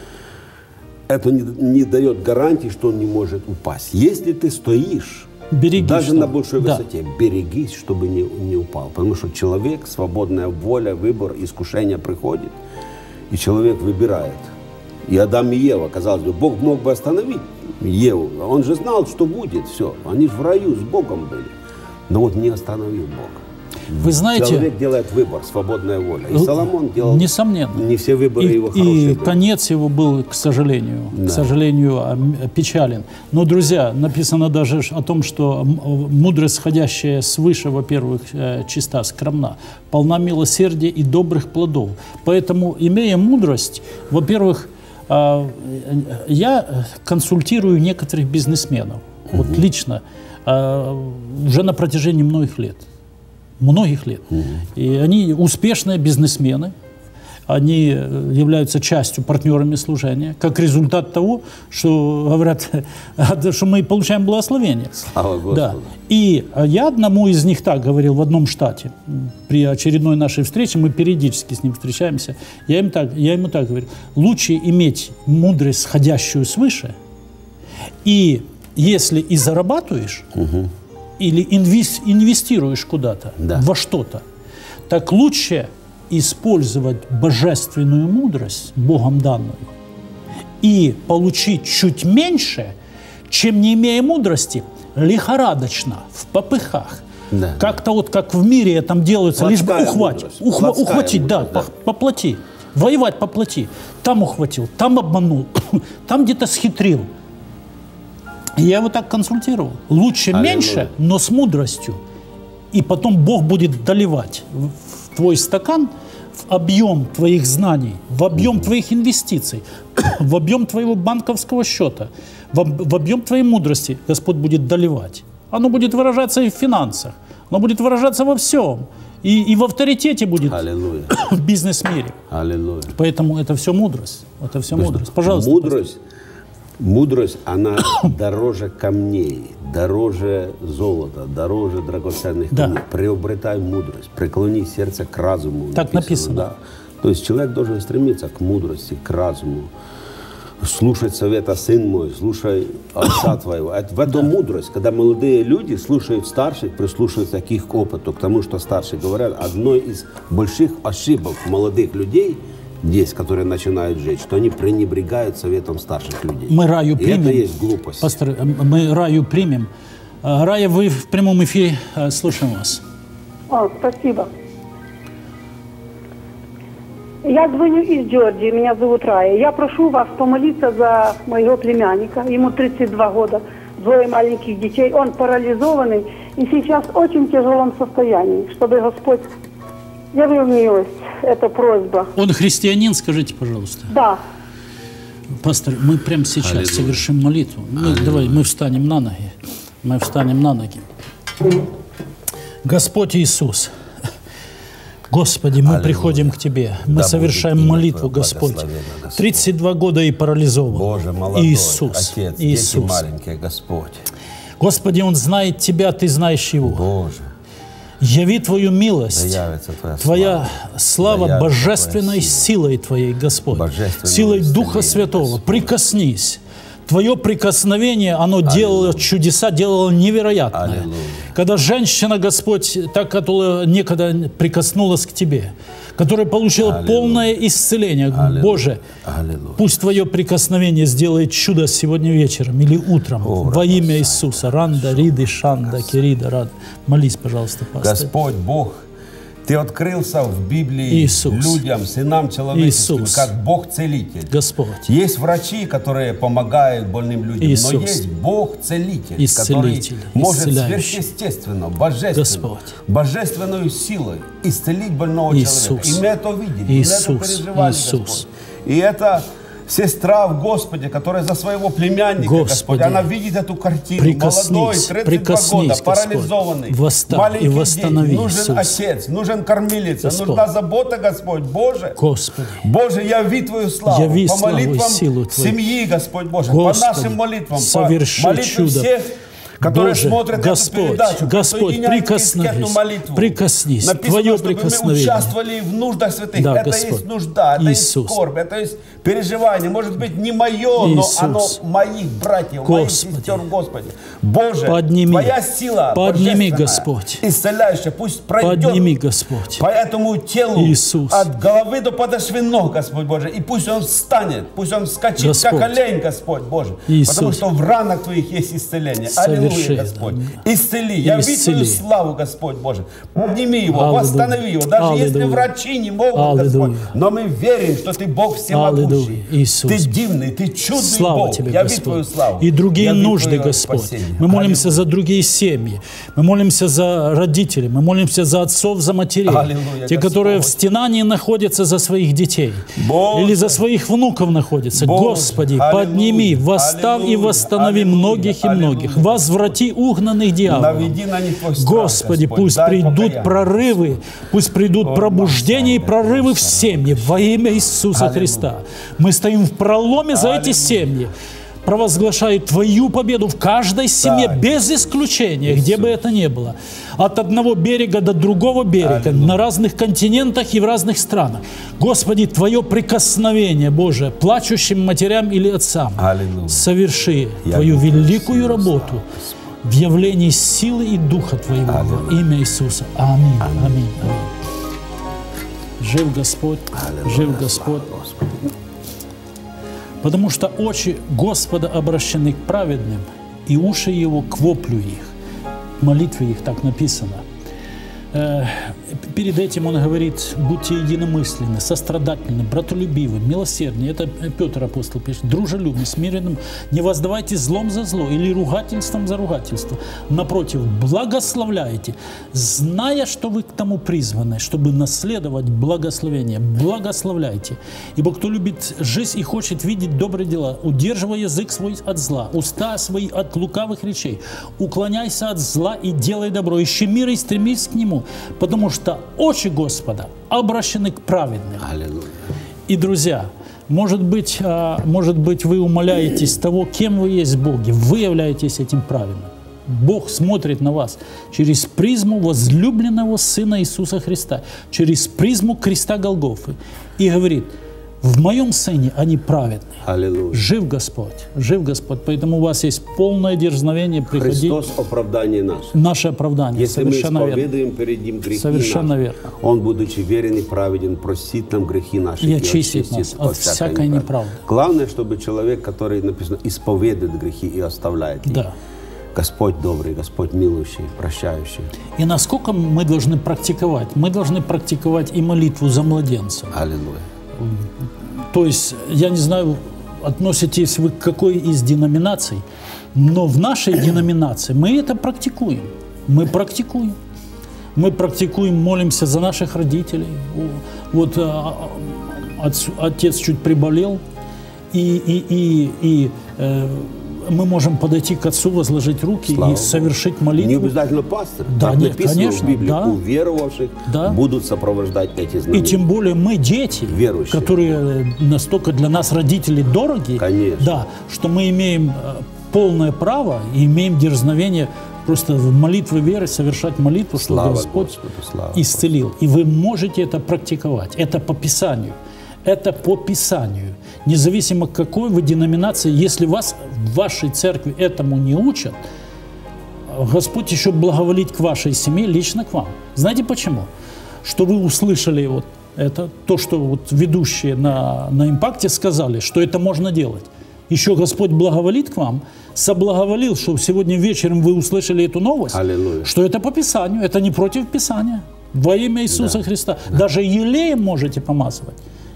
это не, не дает гарантии, что он не может упасть. Если ты стоишь, Берегись, даже что- на большой да. высоте, берегись, чтобы не, не упал. Потому что человек, свободная воля, выбор, искушение приходит, и человек выбирает. И Адам и Ева, казалось бы, Бог мог бы остановить Еву. Он же знал, что будет, все. Они же в раю с Богом были. Но вот не остановил Бог. Вы знаете, Человек делает выбор, свободная воля. И Л- Соломон делал несомненно. не все выборы и, его и хорошие. были. конец его был, к сожалению, к Да. сожалению, а, м, печален. Но, друзья, написано даже ж о том, что м, мудрость, сходящая свыше, во-первых, э, чиста, скромна, полна милосердия и добрых плодов. Поэтому, имея мудрость, во-первых, а, э, я консультирую некоторых бизнесменов, вот лично, а, уже на протяжении многих лет. Многих лет. И они успешные бизнесмены, они э, являются частью, партнерами служения, как результат того, что говорят, что мы получаем благословение. Слава Господу. Да. И э, я одному из них так говорил в одном штате, м, при очередной нашей встрече, мы периодически с ним встречаемся, я, им так, я ему так говорил: лучше иметь мудрость, сходящую свыше, и если и зарабатываешь, или инвес- инвестируешь куда-то, Да. во что-то, так лучше использовать божественную мудрость, Богом данную, и получить чуть меньше, чем, не имея мудрости, лихорадочно, в попыхах. Да. Как-то вот как в мире там делается, лишь бы Плотская ухватить, мудрость. ухва- Плотская ухватить, да, мудрость, да. по, по плоти, воевать по плоти. Там ухватил, там обманул, там где-то схитрил. И я его так консультировал. Лучше Аллилуйя. меньше, но с мудростью. И потом Бог будет доливать в в твой стакан, в объем твоих знаний, в объем твоих инвестиций, в объем твоего банковского счета, в, в объем твоей мудрости Господь будет доливать. Оно будет выражаться и в финансах, оно будет выражаться во всем. И, и в авторитете будет Аллилуйя. В бизнес-мире. Аллилуйя. Поэтому это все мудрость. Это все мудрость. Пожалуйста. Мудрость, мудрость, она дороже камней, дороже золота, дороже драгоценных Да. камней. Приобретай мудрость, преклони сердце к разуму. Так написано. Да. То есть человек должен стремиться к мудрости, к разуму. Слушать совета, сын мой, слушай отца твоего. Это, в этом мудрость, когда молодые люди слушают старших, прислушиваются к их опыту, к тому, что старшие говорят. Одной из больших ошибок молодых людей есть, которые начинают жить, что они пренебрегают советом старших людей. Мы Раю И примем. это есть глупость. Пастор, мы Раю примем. А, Рая, вы в прямом эфире. А, Слушаем вас. О, спасибо. Я звоню из Джорджии, меня зовут Рая. Я прошу вас помолиться за моего племянника. Ему тридцать два года, двое маленьких детей. Он парализованный и сейчас в очень тяжелом состоянии. Чтобы Господь явил милость, это просьба. Он христианин, скажите, пожалуйста. Да. Пастор, мы прямо сейчас Аллилуйя. совершим молитву. Мы, давай, мы встанем на ноги. Мы встанем на ноги. Господь Иисус, Господи, мы Аллилуйя. приходим к Тебе. Мы Да совершаем будет имя молитву, Твое Господь. благословенно, Господь. тридцать два года и парализован. Боже, молодой, Иисус, отец, Иисус. дети маленькие, Господь. Господи, Он знает Тебя, Ты знаешь Его. Боже, Яви Твою да милость. явится Твоя, Твоя слава Да явится божественной Твоя сила. силой Твоей, Господь. Божественного Силой исцеления, Духа Святого. Господь. Прикоснись. Твое прикосновение, оно делало чудеса, делало невероятное. Аллилуйя. Когда женщина, Господь, так, которая некогда прикоснулась к Тебе, которая получила Аллилуйя. полное исцеление. Аллилуйя. Боже, Аллилуйя. пусть Твое прикосновение сделает чудо сегодня вечером или утром. О, во имя Рабасай, Иисуса. Ранда, Риды, Шанда, Кирида, Рад. Молись, пожалуйста, пастор. Господь Бог, Ты открылся в Библии Иисус. людям, сынам человеческим, Иисус. как Бог-целитель. Господь. Есть врачи, которые помогают больным людям, Иисус. но есть Бог-целитель, Исцелитель, который может исцеляющий. сверхъестественно, божественно, Господь. божественную силой исцелить больного Иисус. человека. И мы это видели, Иисус. и мы это переживали, Иисус. Господь. И это сестра в Господе, которая за своего племянника, Господи, Господи, она видит эту картину. прикоснись, Молодой, тридцать два прикоснись, года, Господь. парализованный, Восстань маленький и восстанови, день. Нужен Иисус. отец, нужен кормилица, Господь. нужна забота, Господь, Боже. Господи. Боже, яви Твою славу, Яви по славу и молитвам силу Твою. семьи, Господь Боже, Господи, по нашим молитвам, соверши по молитвам чудо. всех, которые Боже, смотрят Господь, эту передачу, Господь, присоединяйтесь к эту прикоснись, молитву. прикоснись, Написано, Твое чтобы прикосновение. мы участвовали в нуждах святых. Да, это Господь. есть нужда, это Иисус. есть скорбь, это есть переживание. Может быть, не мое, но Иисус. оно моих братьев, Господи. моих сестер в Господе. Боже, Подними. Твоя сила Подними, божественная, Господь. исцеляющая, пусть пройдет Подними, Господь. по этому телу Иисус. от головы до подошвы ног, Господь Боже. И пусть он встанет, пусть он вскочит, Господь. как олень, Господь Боже. Иисус. Потому что в ранах Твоих есть исцеление. Соверши Аллилуйя, Господь. это. Исцели. Яви Твою Исцели. славу, Господь Боже. Подними его, Аллилуйя. восстанови его. Даже если Аллилуйя. врачи не могут, Аллилуйя. Господь. Но мы верим, что Ты Бог всемогущий. Аллилуйя. Иисус. Ты дивный, Ты чудный Слава Бог. Тебе, Яви Господь. Твою славу. И другие Яви нужды, Твое Господь. спасение. Мы молимся за Аллилуйя. другие семьи. Мы молимся за родителей. Мы молимся за отцов, за матерей. Аллилуйя, Те, которые в Господь. стенании находятся за своих детей. Боже. Или за своих внуков находятся. Боже. Господи, Аллилуйя. подними, восстав и Аллилуйя. восстанови Аллилуйя. многих и многих. Аллилуйя. Возврати угнанных дьяволов. Наведи на них Твой страх, Господи, Господь. пусть Дай придут покаяние. прорывы, пусть придут пробуждения и прорывы в семьи во имя Иисуса Аллилуйя. Христа. Мы стоим в проломе за эти семьи. Провозглашаю Твою победу в каждой семье, Да. без исключения, где бы это ни было. От одного берега до другого берега, Аллилуйя. на разных континентах и в разных странах. Господи, Твое прикосновение, Боже, плачущим матерям или отцам, Аллилуйя. соверши Я Твою люблю великую силу, работу в явлении силы и Духа Твоего во Аллилуйя. имя Иисуса. Аминь. Аминь. Аминь. Жив Господь, Аллилуйя. жив Господь. Господи. Потому что очи Господа обращены к праведным, и уши Его к воплю их. В молитве их так написано. э, перед этим он говорит, будьте единомысленны, сострадательны, братолюбивы, милосердны. Это Петр апостол пишет. Дружелюбны, смиренным, не воздавайте злом за зло или ругательством за ругательство. Напротив, благословляйте, зная, что вы к тому призваны, чтобы наследовать благословение. Благословляйте. Ибо кто любит жизнь и хочет видеть добрые дела, удерживая язык свой от зла, уста свои от лукавых речей, уклоняйся от зла и делай добро, ищи мира и стремись к нему, потому что очи Господа обращены к праведным. Аллилуйя. И, друзья, может быть, может быть, вы умаляетесь того, кем вы есть в Боге, вы являетесь этим праведным. Бог смотрит на вас через призму возлюбленного Сына Иисуса Христа, через призму креста Голгофы и говорит, в моем Сыне они праведны. Аллилуйя. Жив Господь, жив Господь. Поэтому у вас есть полное дерзновение приходить. Христос оправдание наше. Наше оправдание. Если совершенно мы исповедуем перед Ним грехи Совершенно наши, верно. Он, будучи верен и праведен, простит нам грехи наши И очистит нас от всякой неправды. Главное, чтобы человек, который, написано, исповедует грехи и оставляет их. Да. Господь добрый, Господь милующий, прощающий. И насколько мы должны практиковать? Мы должны практиковать и молитву за младенцев. Аллилуйя. То есть, я не знаю, относитесь вы к какой из деноминаций, но в нашей деноминации мы это практикуем. Мы практикуем. Мы практикуем, молимся за наших родителей. Вот отец чуть приболел, и, и, и, и э, мы можем подойти к отцу, возложить руки Слава и совершить Богу. молитву. Не обязательно пастор. Да, так нет, написано конечно, в Библии, да. уверовавших Да. будут сопровождать эти знамения. И тем более мы дети, Верующие. которые настолько для нас родители дороги, Конечно. да, что мы имеем полное право и имеем дерзновение просто в молитве веры совершать молитву, Слава что Господь Господу, слава. исцелил. И вы можете это практиковать. Это по Писанию. Это по Писанию. Независимо какой вы деноминации, если вас в вашей церкви этому не учат, Господь еще благоволит к вашей семье, лично к вам. Знаете почему? Что вы услышали вот это, то, что вот ведущие на, на импакте сказали, что это можно делать. Еще Господь благоволит к вам, соблаговолил, что сегодня вечером вы услышали эту новость, Аллилуйя. что это по Писанию, это не против Писания. Во имя Иисуса Да. Христа. Да. Даже елеем можете помазывать.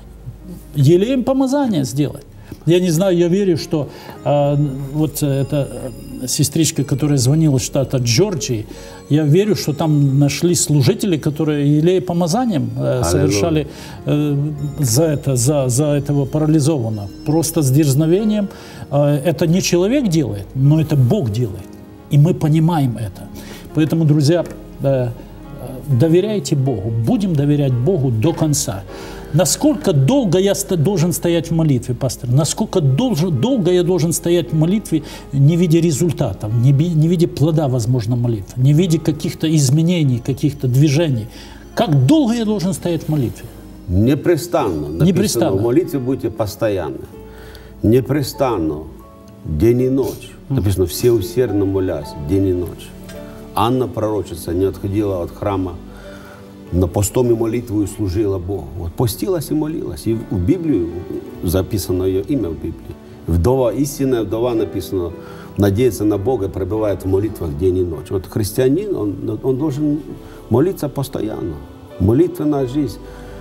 Елеем помазание сделать. Я не знаю, я верю, что э, вот эта сестричка, которая звонила из штата Джорджии, я верю, что там нашли служители, которые елей помазанием э, совершали э, за, это, за, за этого парализованного. Просто с дерзновением. Э, это не человек делает, но это Бог делает. И мы понимаем это. Поэтому, друзья, э, доверяйте Богу. Будем доверять Богу до конца. Насколько долго я должен стоять в молитве, пастор? Насколько должен, долго я должен стоять в молитве, не видя результатов, не, не видя плода, возможно, молитвы, не видя каких-то изменений, каких-то движений? Как долго я должен стоять в молитве? Непрестанно. Написано, Непрестанно. в молитве будете постоянны. Непрестанно. День и ночь. Написано, все усердно молясь, день и ночь. Анна, пророчица, не отходила от храма, но постом и молитву и служила Богу. Вот постилась и молилась. И в Библию записано ее имя в Библии. Вдова, истинная вдова, написано, надеется на Бога, пребывает в молитвах день и ночь. Вот христианин, он, он должен молиться постоянно. Молитвенная жизнь.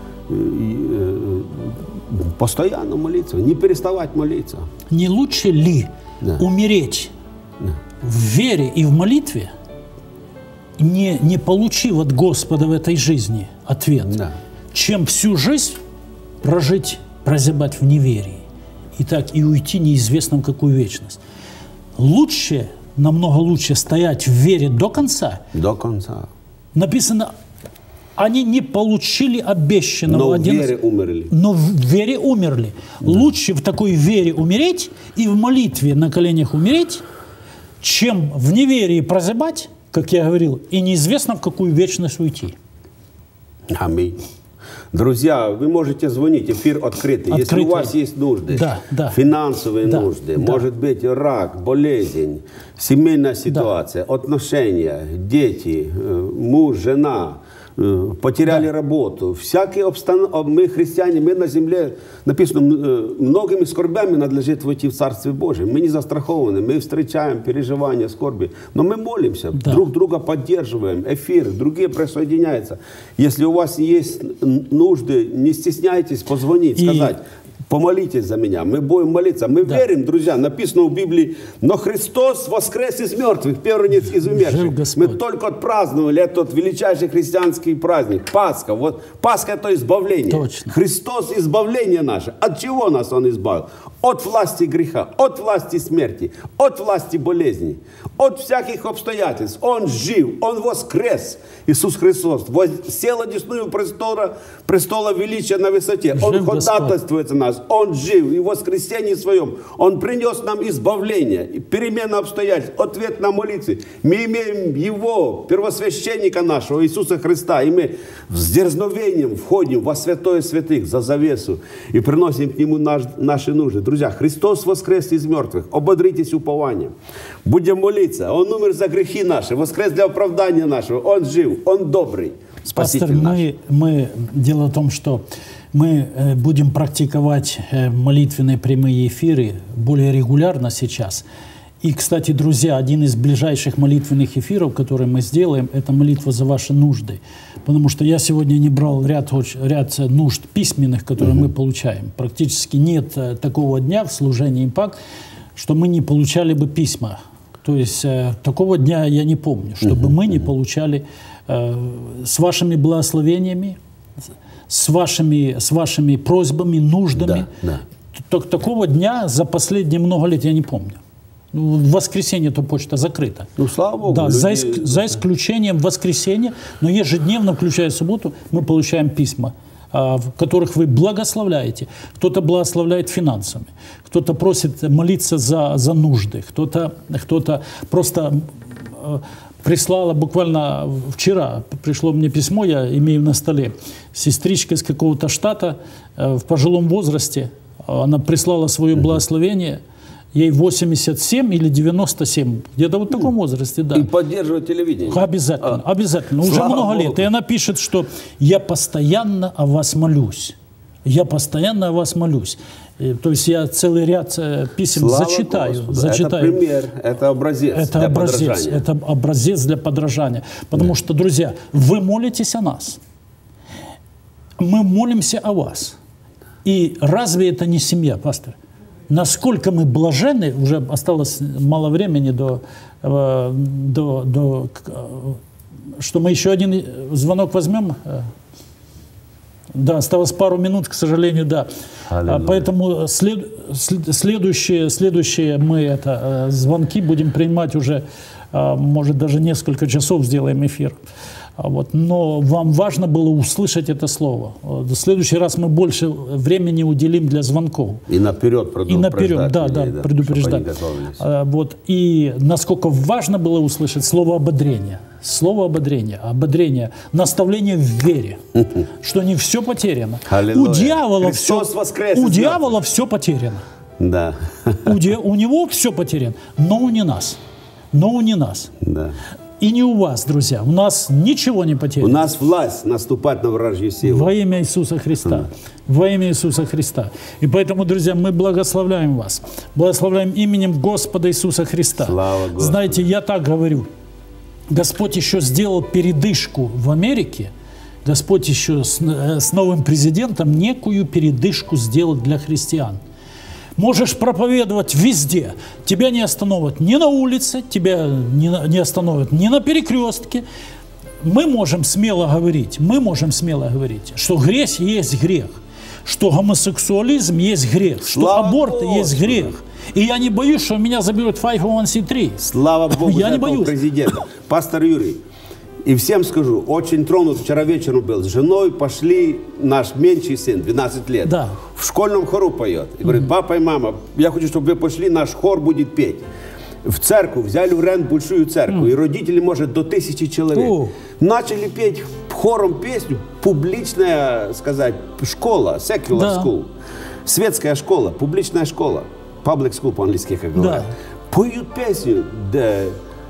Постоянно молиться, не переставать молиться. Не лучше ли Да. умереть Да. в вере и в молитве, не, не получив от Господа в этой жизни ответ, Да. чем всю жизнь прожить, прозябать в неверии и так и уйти неизвестно в какую вечность? Лучше, намного лучше стоять в вере до конца. До конца. Написано, они не получили обещанного. Но в один- вере умерли. но в вере умерли. Лучше в такой вере умереть и в молитве на коленях умереть, чем в неверии прозябать, как я говорил, и неизвестно в какую вечность уйти. Аминь. Друзья, вы можете звонить, эфир открытый. Если Открытый. у вас есть нужды, Да, да. финансовые Да, нужды, да. может быть рак, болезнь, семейная ситуация, отношения, дети, э, муж, жена, потеряли да. работу. Всякие обстановки, мы христиане, мы на земле, написано, многими скорбями надлежит войти в Царствие Божие. Мы не застрахованы, мы встречаем переживания, скорби, но мы молимся, да. друг друга поддерживаем, эфиры, другие присоединяются. Если у вас есть нужды, не стесняйтесь позвонить, И... сказать. Помолитесь за меня. Мы будем молиться. Мы да. верим, друзья. Написано в Библии, но Христос воскрес из мертвых, первенец из умерших. Мы только отпраздновали этот величайший христианский праздник. Пасха. Вот Пасха — это избавление. Точно. Христос — избавление наше. От чего нас Он избавил? От власти греха, от власти смерти, от власти болезней, от всяких обстоятельств. Он жив, Он воскрес. Иисус Христос сел одесную престола, престола величия на высоте. Он жив ходатайствует за нас. Он жив. И в воскресении своем Он принес нам избавление, перемена обстоятельств, ответ на молитвы. Мы имеем Его, первосвященника нашего, Иисуса Христа. И мы с дерзновением входим во святое святых, за завесу, и приносим к Нему наш, наши нужды. Друзья, Христос воскрес из мертвых. Ободритесь упованием. Будем молиться. Он умер за грехи наши, воскрес для оправдания нашего. Он жив, Он добрый, Спаситель Пастор, наш. Мы, мы, дело в том, что мы будем практиковать молитвенные прямые эфиры более регулярно сейчас. И, кстати, друзья, один из ближайших молитвенных эфиров, который мы сделаем, это молитва за ваши нужды. Потому что я сегодня не брал ряд, ряд нужд письменных, которые угу. мы получаем. Практически нет такого дня в служении «Импакт», что мы не получали бы письма. То есть э, такого дня я не помню, чтобы угу. мы не получали э, с вашими благословениями, с вашими, с вашими просьбами, нуждами. Да, да. Такого дня за последние много лет я не помню. В воскресенье то почта закрыта. Ну, слава Богу. Да, люди... за, иск... за исключением воскресенья, но ежедневно, включая субботу, мы получаем письма, в которых вы благословляете. Кто-то благословляет финансами, кто-то просит молиться за, за нужды, кто-то кто-то просто прислала, буквально вчера пришло мне письмо, я имею на столе, сестричка из какого-то штата в пожилом возрасте, она прислала свое благословение. Ей восемьдесят семь или девяносто семь, где-то вот в таком возрасте, да. И поддерживает телевидение. Обязательно, а. обязательно. Уже Слава много Богу. лет. И она пишет, что я постоянно о вас молюсь. Я постоянно о вас молюсь. И, то есть я целый ряд писем Слава зачитаю. Господу. зачитаю. Это пример, это образец это для образец, подражания. Это образец для подражания. Потому да. что, друзья, вы молитесь о нас. Мы молимся о вас. И разве это не семья, пастор? Насколько мы блаженны, уже осталось мало времени до, до, до, что мы еще один звонок возьмем. Да, осталось пару минут, к сожалению, да. Аллилуйя. Поэтому след, следующие, следующие мы это, звонки будем принимать уже, может, даже несколько часов сделаем эфир. Вот. Но вам важно было услышать это слово. В следующий раз мы больше времени уделим для звонков. И наперед предупреждать. И наперед, да, людей, да, да, предупреждать. Вот. И насколько важно было услышать слово ободрения. Слово ободрения. Ободрение, наставление в вере. Что не все потеряно. Аллилуйя. У дьявола, все, у дьявола все потеряно. Да. У, ди, у него все потеряно. Но не нас. Но не нас. Да. И не у вас, друзья. У нас ничего не потеряно. У нас власть наступать на вражью силу. Во имя Иисуса Христа. Во имя Иисуса Христа. И поэтому, друзья, мы благословляем вас. Благословляем именем Господа Иисуса Христа. Слава Господу. Знаете, я так говорю. Господь еще сделал передышку в Америке. Господь еще с, с новым президентом некую передышку сделал для христиан. Можешь проповедовать везде. Тебя не остановят ни на улице, тебя не, не остановят ни на перекрестке. Мы можем смело говорить, мы можем смело говорить, что грех есть грех, что гомосексуализм есть грех, что Слава аборт Господу. есть грех. И я не боюсь, что меня заберут пять один си три. Слава Богу я за не этого боюсь. президента. Пастор Юрий, и всем скажу, очень тронут, вчера вечером был, с женой пошли наш меньший сын, двенадцать лет, да. в школьном хору поет. И говорит, папа и мама, я хочу, чтобы вы пошли, наш хор будет петь. В церковь, взяли в рент большую церковь, mm. и родители, может, до тысячи человек. Oh. Начали петь хором песню, публичная, сказать, школа, secular да. school, светская школа, публичная школа, public school по-английски, как говорят. Да. Поют песню, the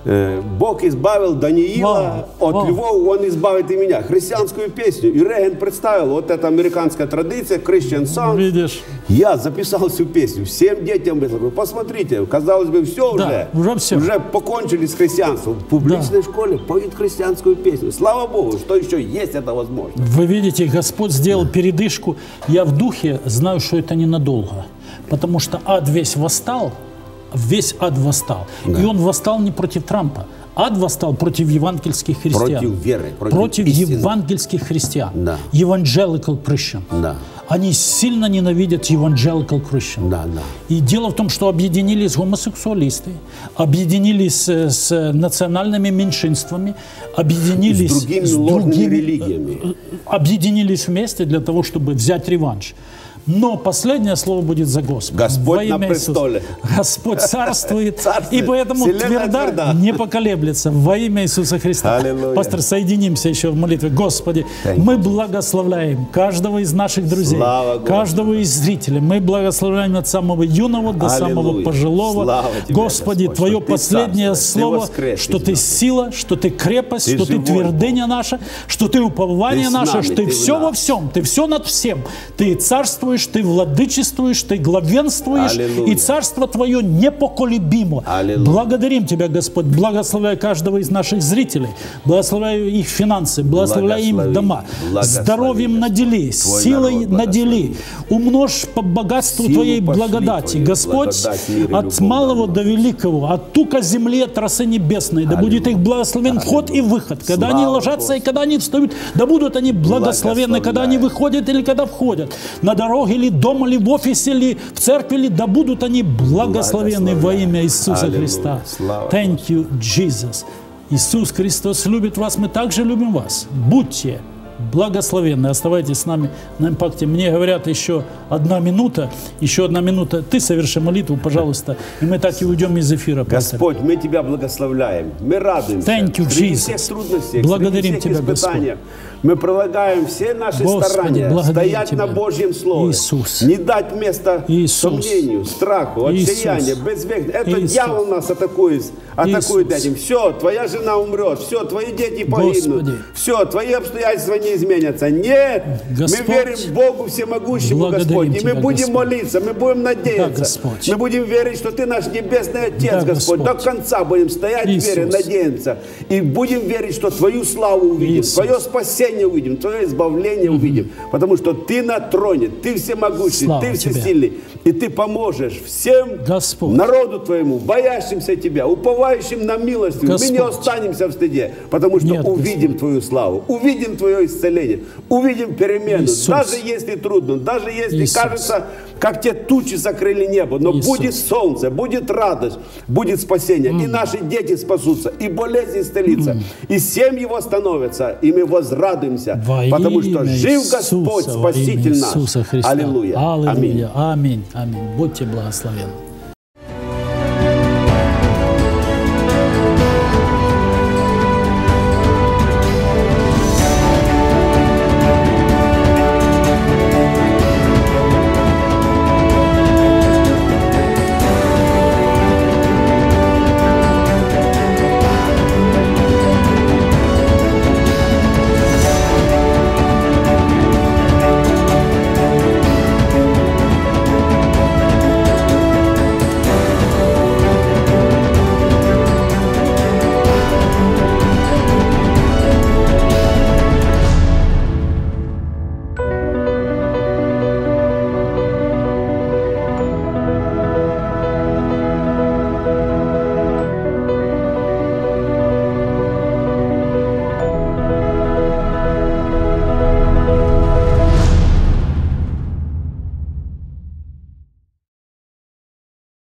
э, Бог избавил Даниила Вау, от вау. львов, Он избавит и меня. Христианскую песню. И Реген представил, вот эта американская традиция, Christian Song. Видишь? Я записал всю песню, всем детям выслал. Посмотрите, казалось бы, все Да, уже. уже всё. Уже покончили с христианством. В публичной школе поют христианскую песню. Слава Богу, что еще есть это возможно. Вы видите, Господь сделал передышку. Я в духе знаю, что это ненадолго. Потому что ад весь восстал, весь ад восстал. Да. И он восстал не против Трампа. Ад восстал против евангельских христиан. Против веры, против Против истины. евангельских христиан. Да. Evangelical Christian. Да. Они сильно ненавидят evangelical Christian. Да, да. И дело в том, что объединились гомосексуалисты, объединились э, с национальными меньшинствами, объединились С другими ложными религиями. объединились вместе для того, чтобы взять реванш. Но последнее слово будет за Господа. Господь Во имя на Иисуса. престоле. Господь царствует, Царствует. и поэтому Вселенная тверда, тверда. не поколеблется. Во имя Иисуса Христа. Аллилуйя. Пастор, соединимся еще в молитве. Господи, Thank мы благословляем каждого из наших друзей, Слава Господу. каждого из зрителей. Мы благословляем от самого юного до Аллилуйя. самого пожилого. Слава Тебе, Господи, Господь, Твое что Ты последнее царствуешь, Ты слово, воскрес что из Ты мертвых. сила, что Ты крепость, Ты что Ты живой твердыня наша, что Ты упование Ты с наше, нами, что Ты Ты в все нас. во всем, Ты все над всем. Ты царствуешь, Ты владычествуешь, Ты главенствуешь, Аллилуйя. и царство Твое непоколебимо. Аллилуйя. Благодарим Тебя, Господь, благословляй каждого из наших зрителей, благословляй их финансы, благословляй им Благослови. дома, Благослови, здоровьем Господь. надели, Твой силой народ надели, умножь по богатству Силу Твоей пошли благодати. Твою Господь, благодать, мир и от любовь малого нам. до великого, от тука земли, от росы небесной, да будет их благословен вход и выход, когда они Слава ложатся и Господу. когда они встают, да будут они благословенны, когда они выходят или когда входят, на дороге или дома, или в офисе, или в церкви, или да будут они благословенны во имя Иисуса Аллилуйя. Христа. Слава Thank you, Jesus. Иисус Христос любит вас, мы также любим вас. Будьте благословенны. Оставайтесь с нами на импакте. Мне говорят, еще одна минута, еще одна минута. Ты соверши молитву, пожалуйста, и мы так и уйдем из эфира. пастор. Господь, мы Тебя благословляем, мы радуемся. Thank you, Среди Jesus. всех трудностей, Благодарим среди всех Тебя, испытаний, мы прилагаем все наши Господи, старания благодарим стоять Тебя. на Божьем Слове, Иисус. не дать места Иисус. сомнению, страху, Иисус. отчаянию, безвек. Это Иисус. дьявол нас атакует, атакует Иисус. этим. Все, твоя жена умрет, все, твои дети погибнут, Господи. все, твои обстоятельства не изменятся. Нет, Господь, мы верим Богу Всемогущему, благодарим Господь, и мы Тебя, будем Господь. молиться, мы будем надеяться, Да, Господь. мы будем верить, что Ты наш Небесный Отец, Да, Господь, Господь. до конца будем стоять в вере, Иисус. надеяться, и будем верить, что Твою славу увидим, Иисус. Твое спасение увидим, Твое избавление увидим, потому что Ты на троне, Ты всемогущий, Слава Ты Тебе. всесильный, и Ты поможешь всем Господь. народу Твоему, боящимся Тебя, уповающим на милость Твою. Мы не Господь. останемся в стыде, потому что Нет, увидим Твою славу, увидим Твое исцеление, увидим перемену, Иисус. даже если трудно, даже если Иисус. кажется, как те тучи закрыли небо, но Иисус. будет солнце, будет радость, будет спасение, и наши дети спасутся, и болезнь исцелится, и семьи восстановятся, и мы возрадуемся, Во потому что имя жив Иисуса, Господь, во имя Спаситель наш. Иисуса Христа. Аллилуйя. Аллилуйя. Аминь. Аминь. Аминь. Будьте благословенны.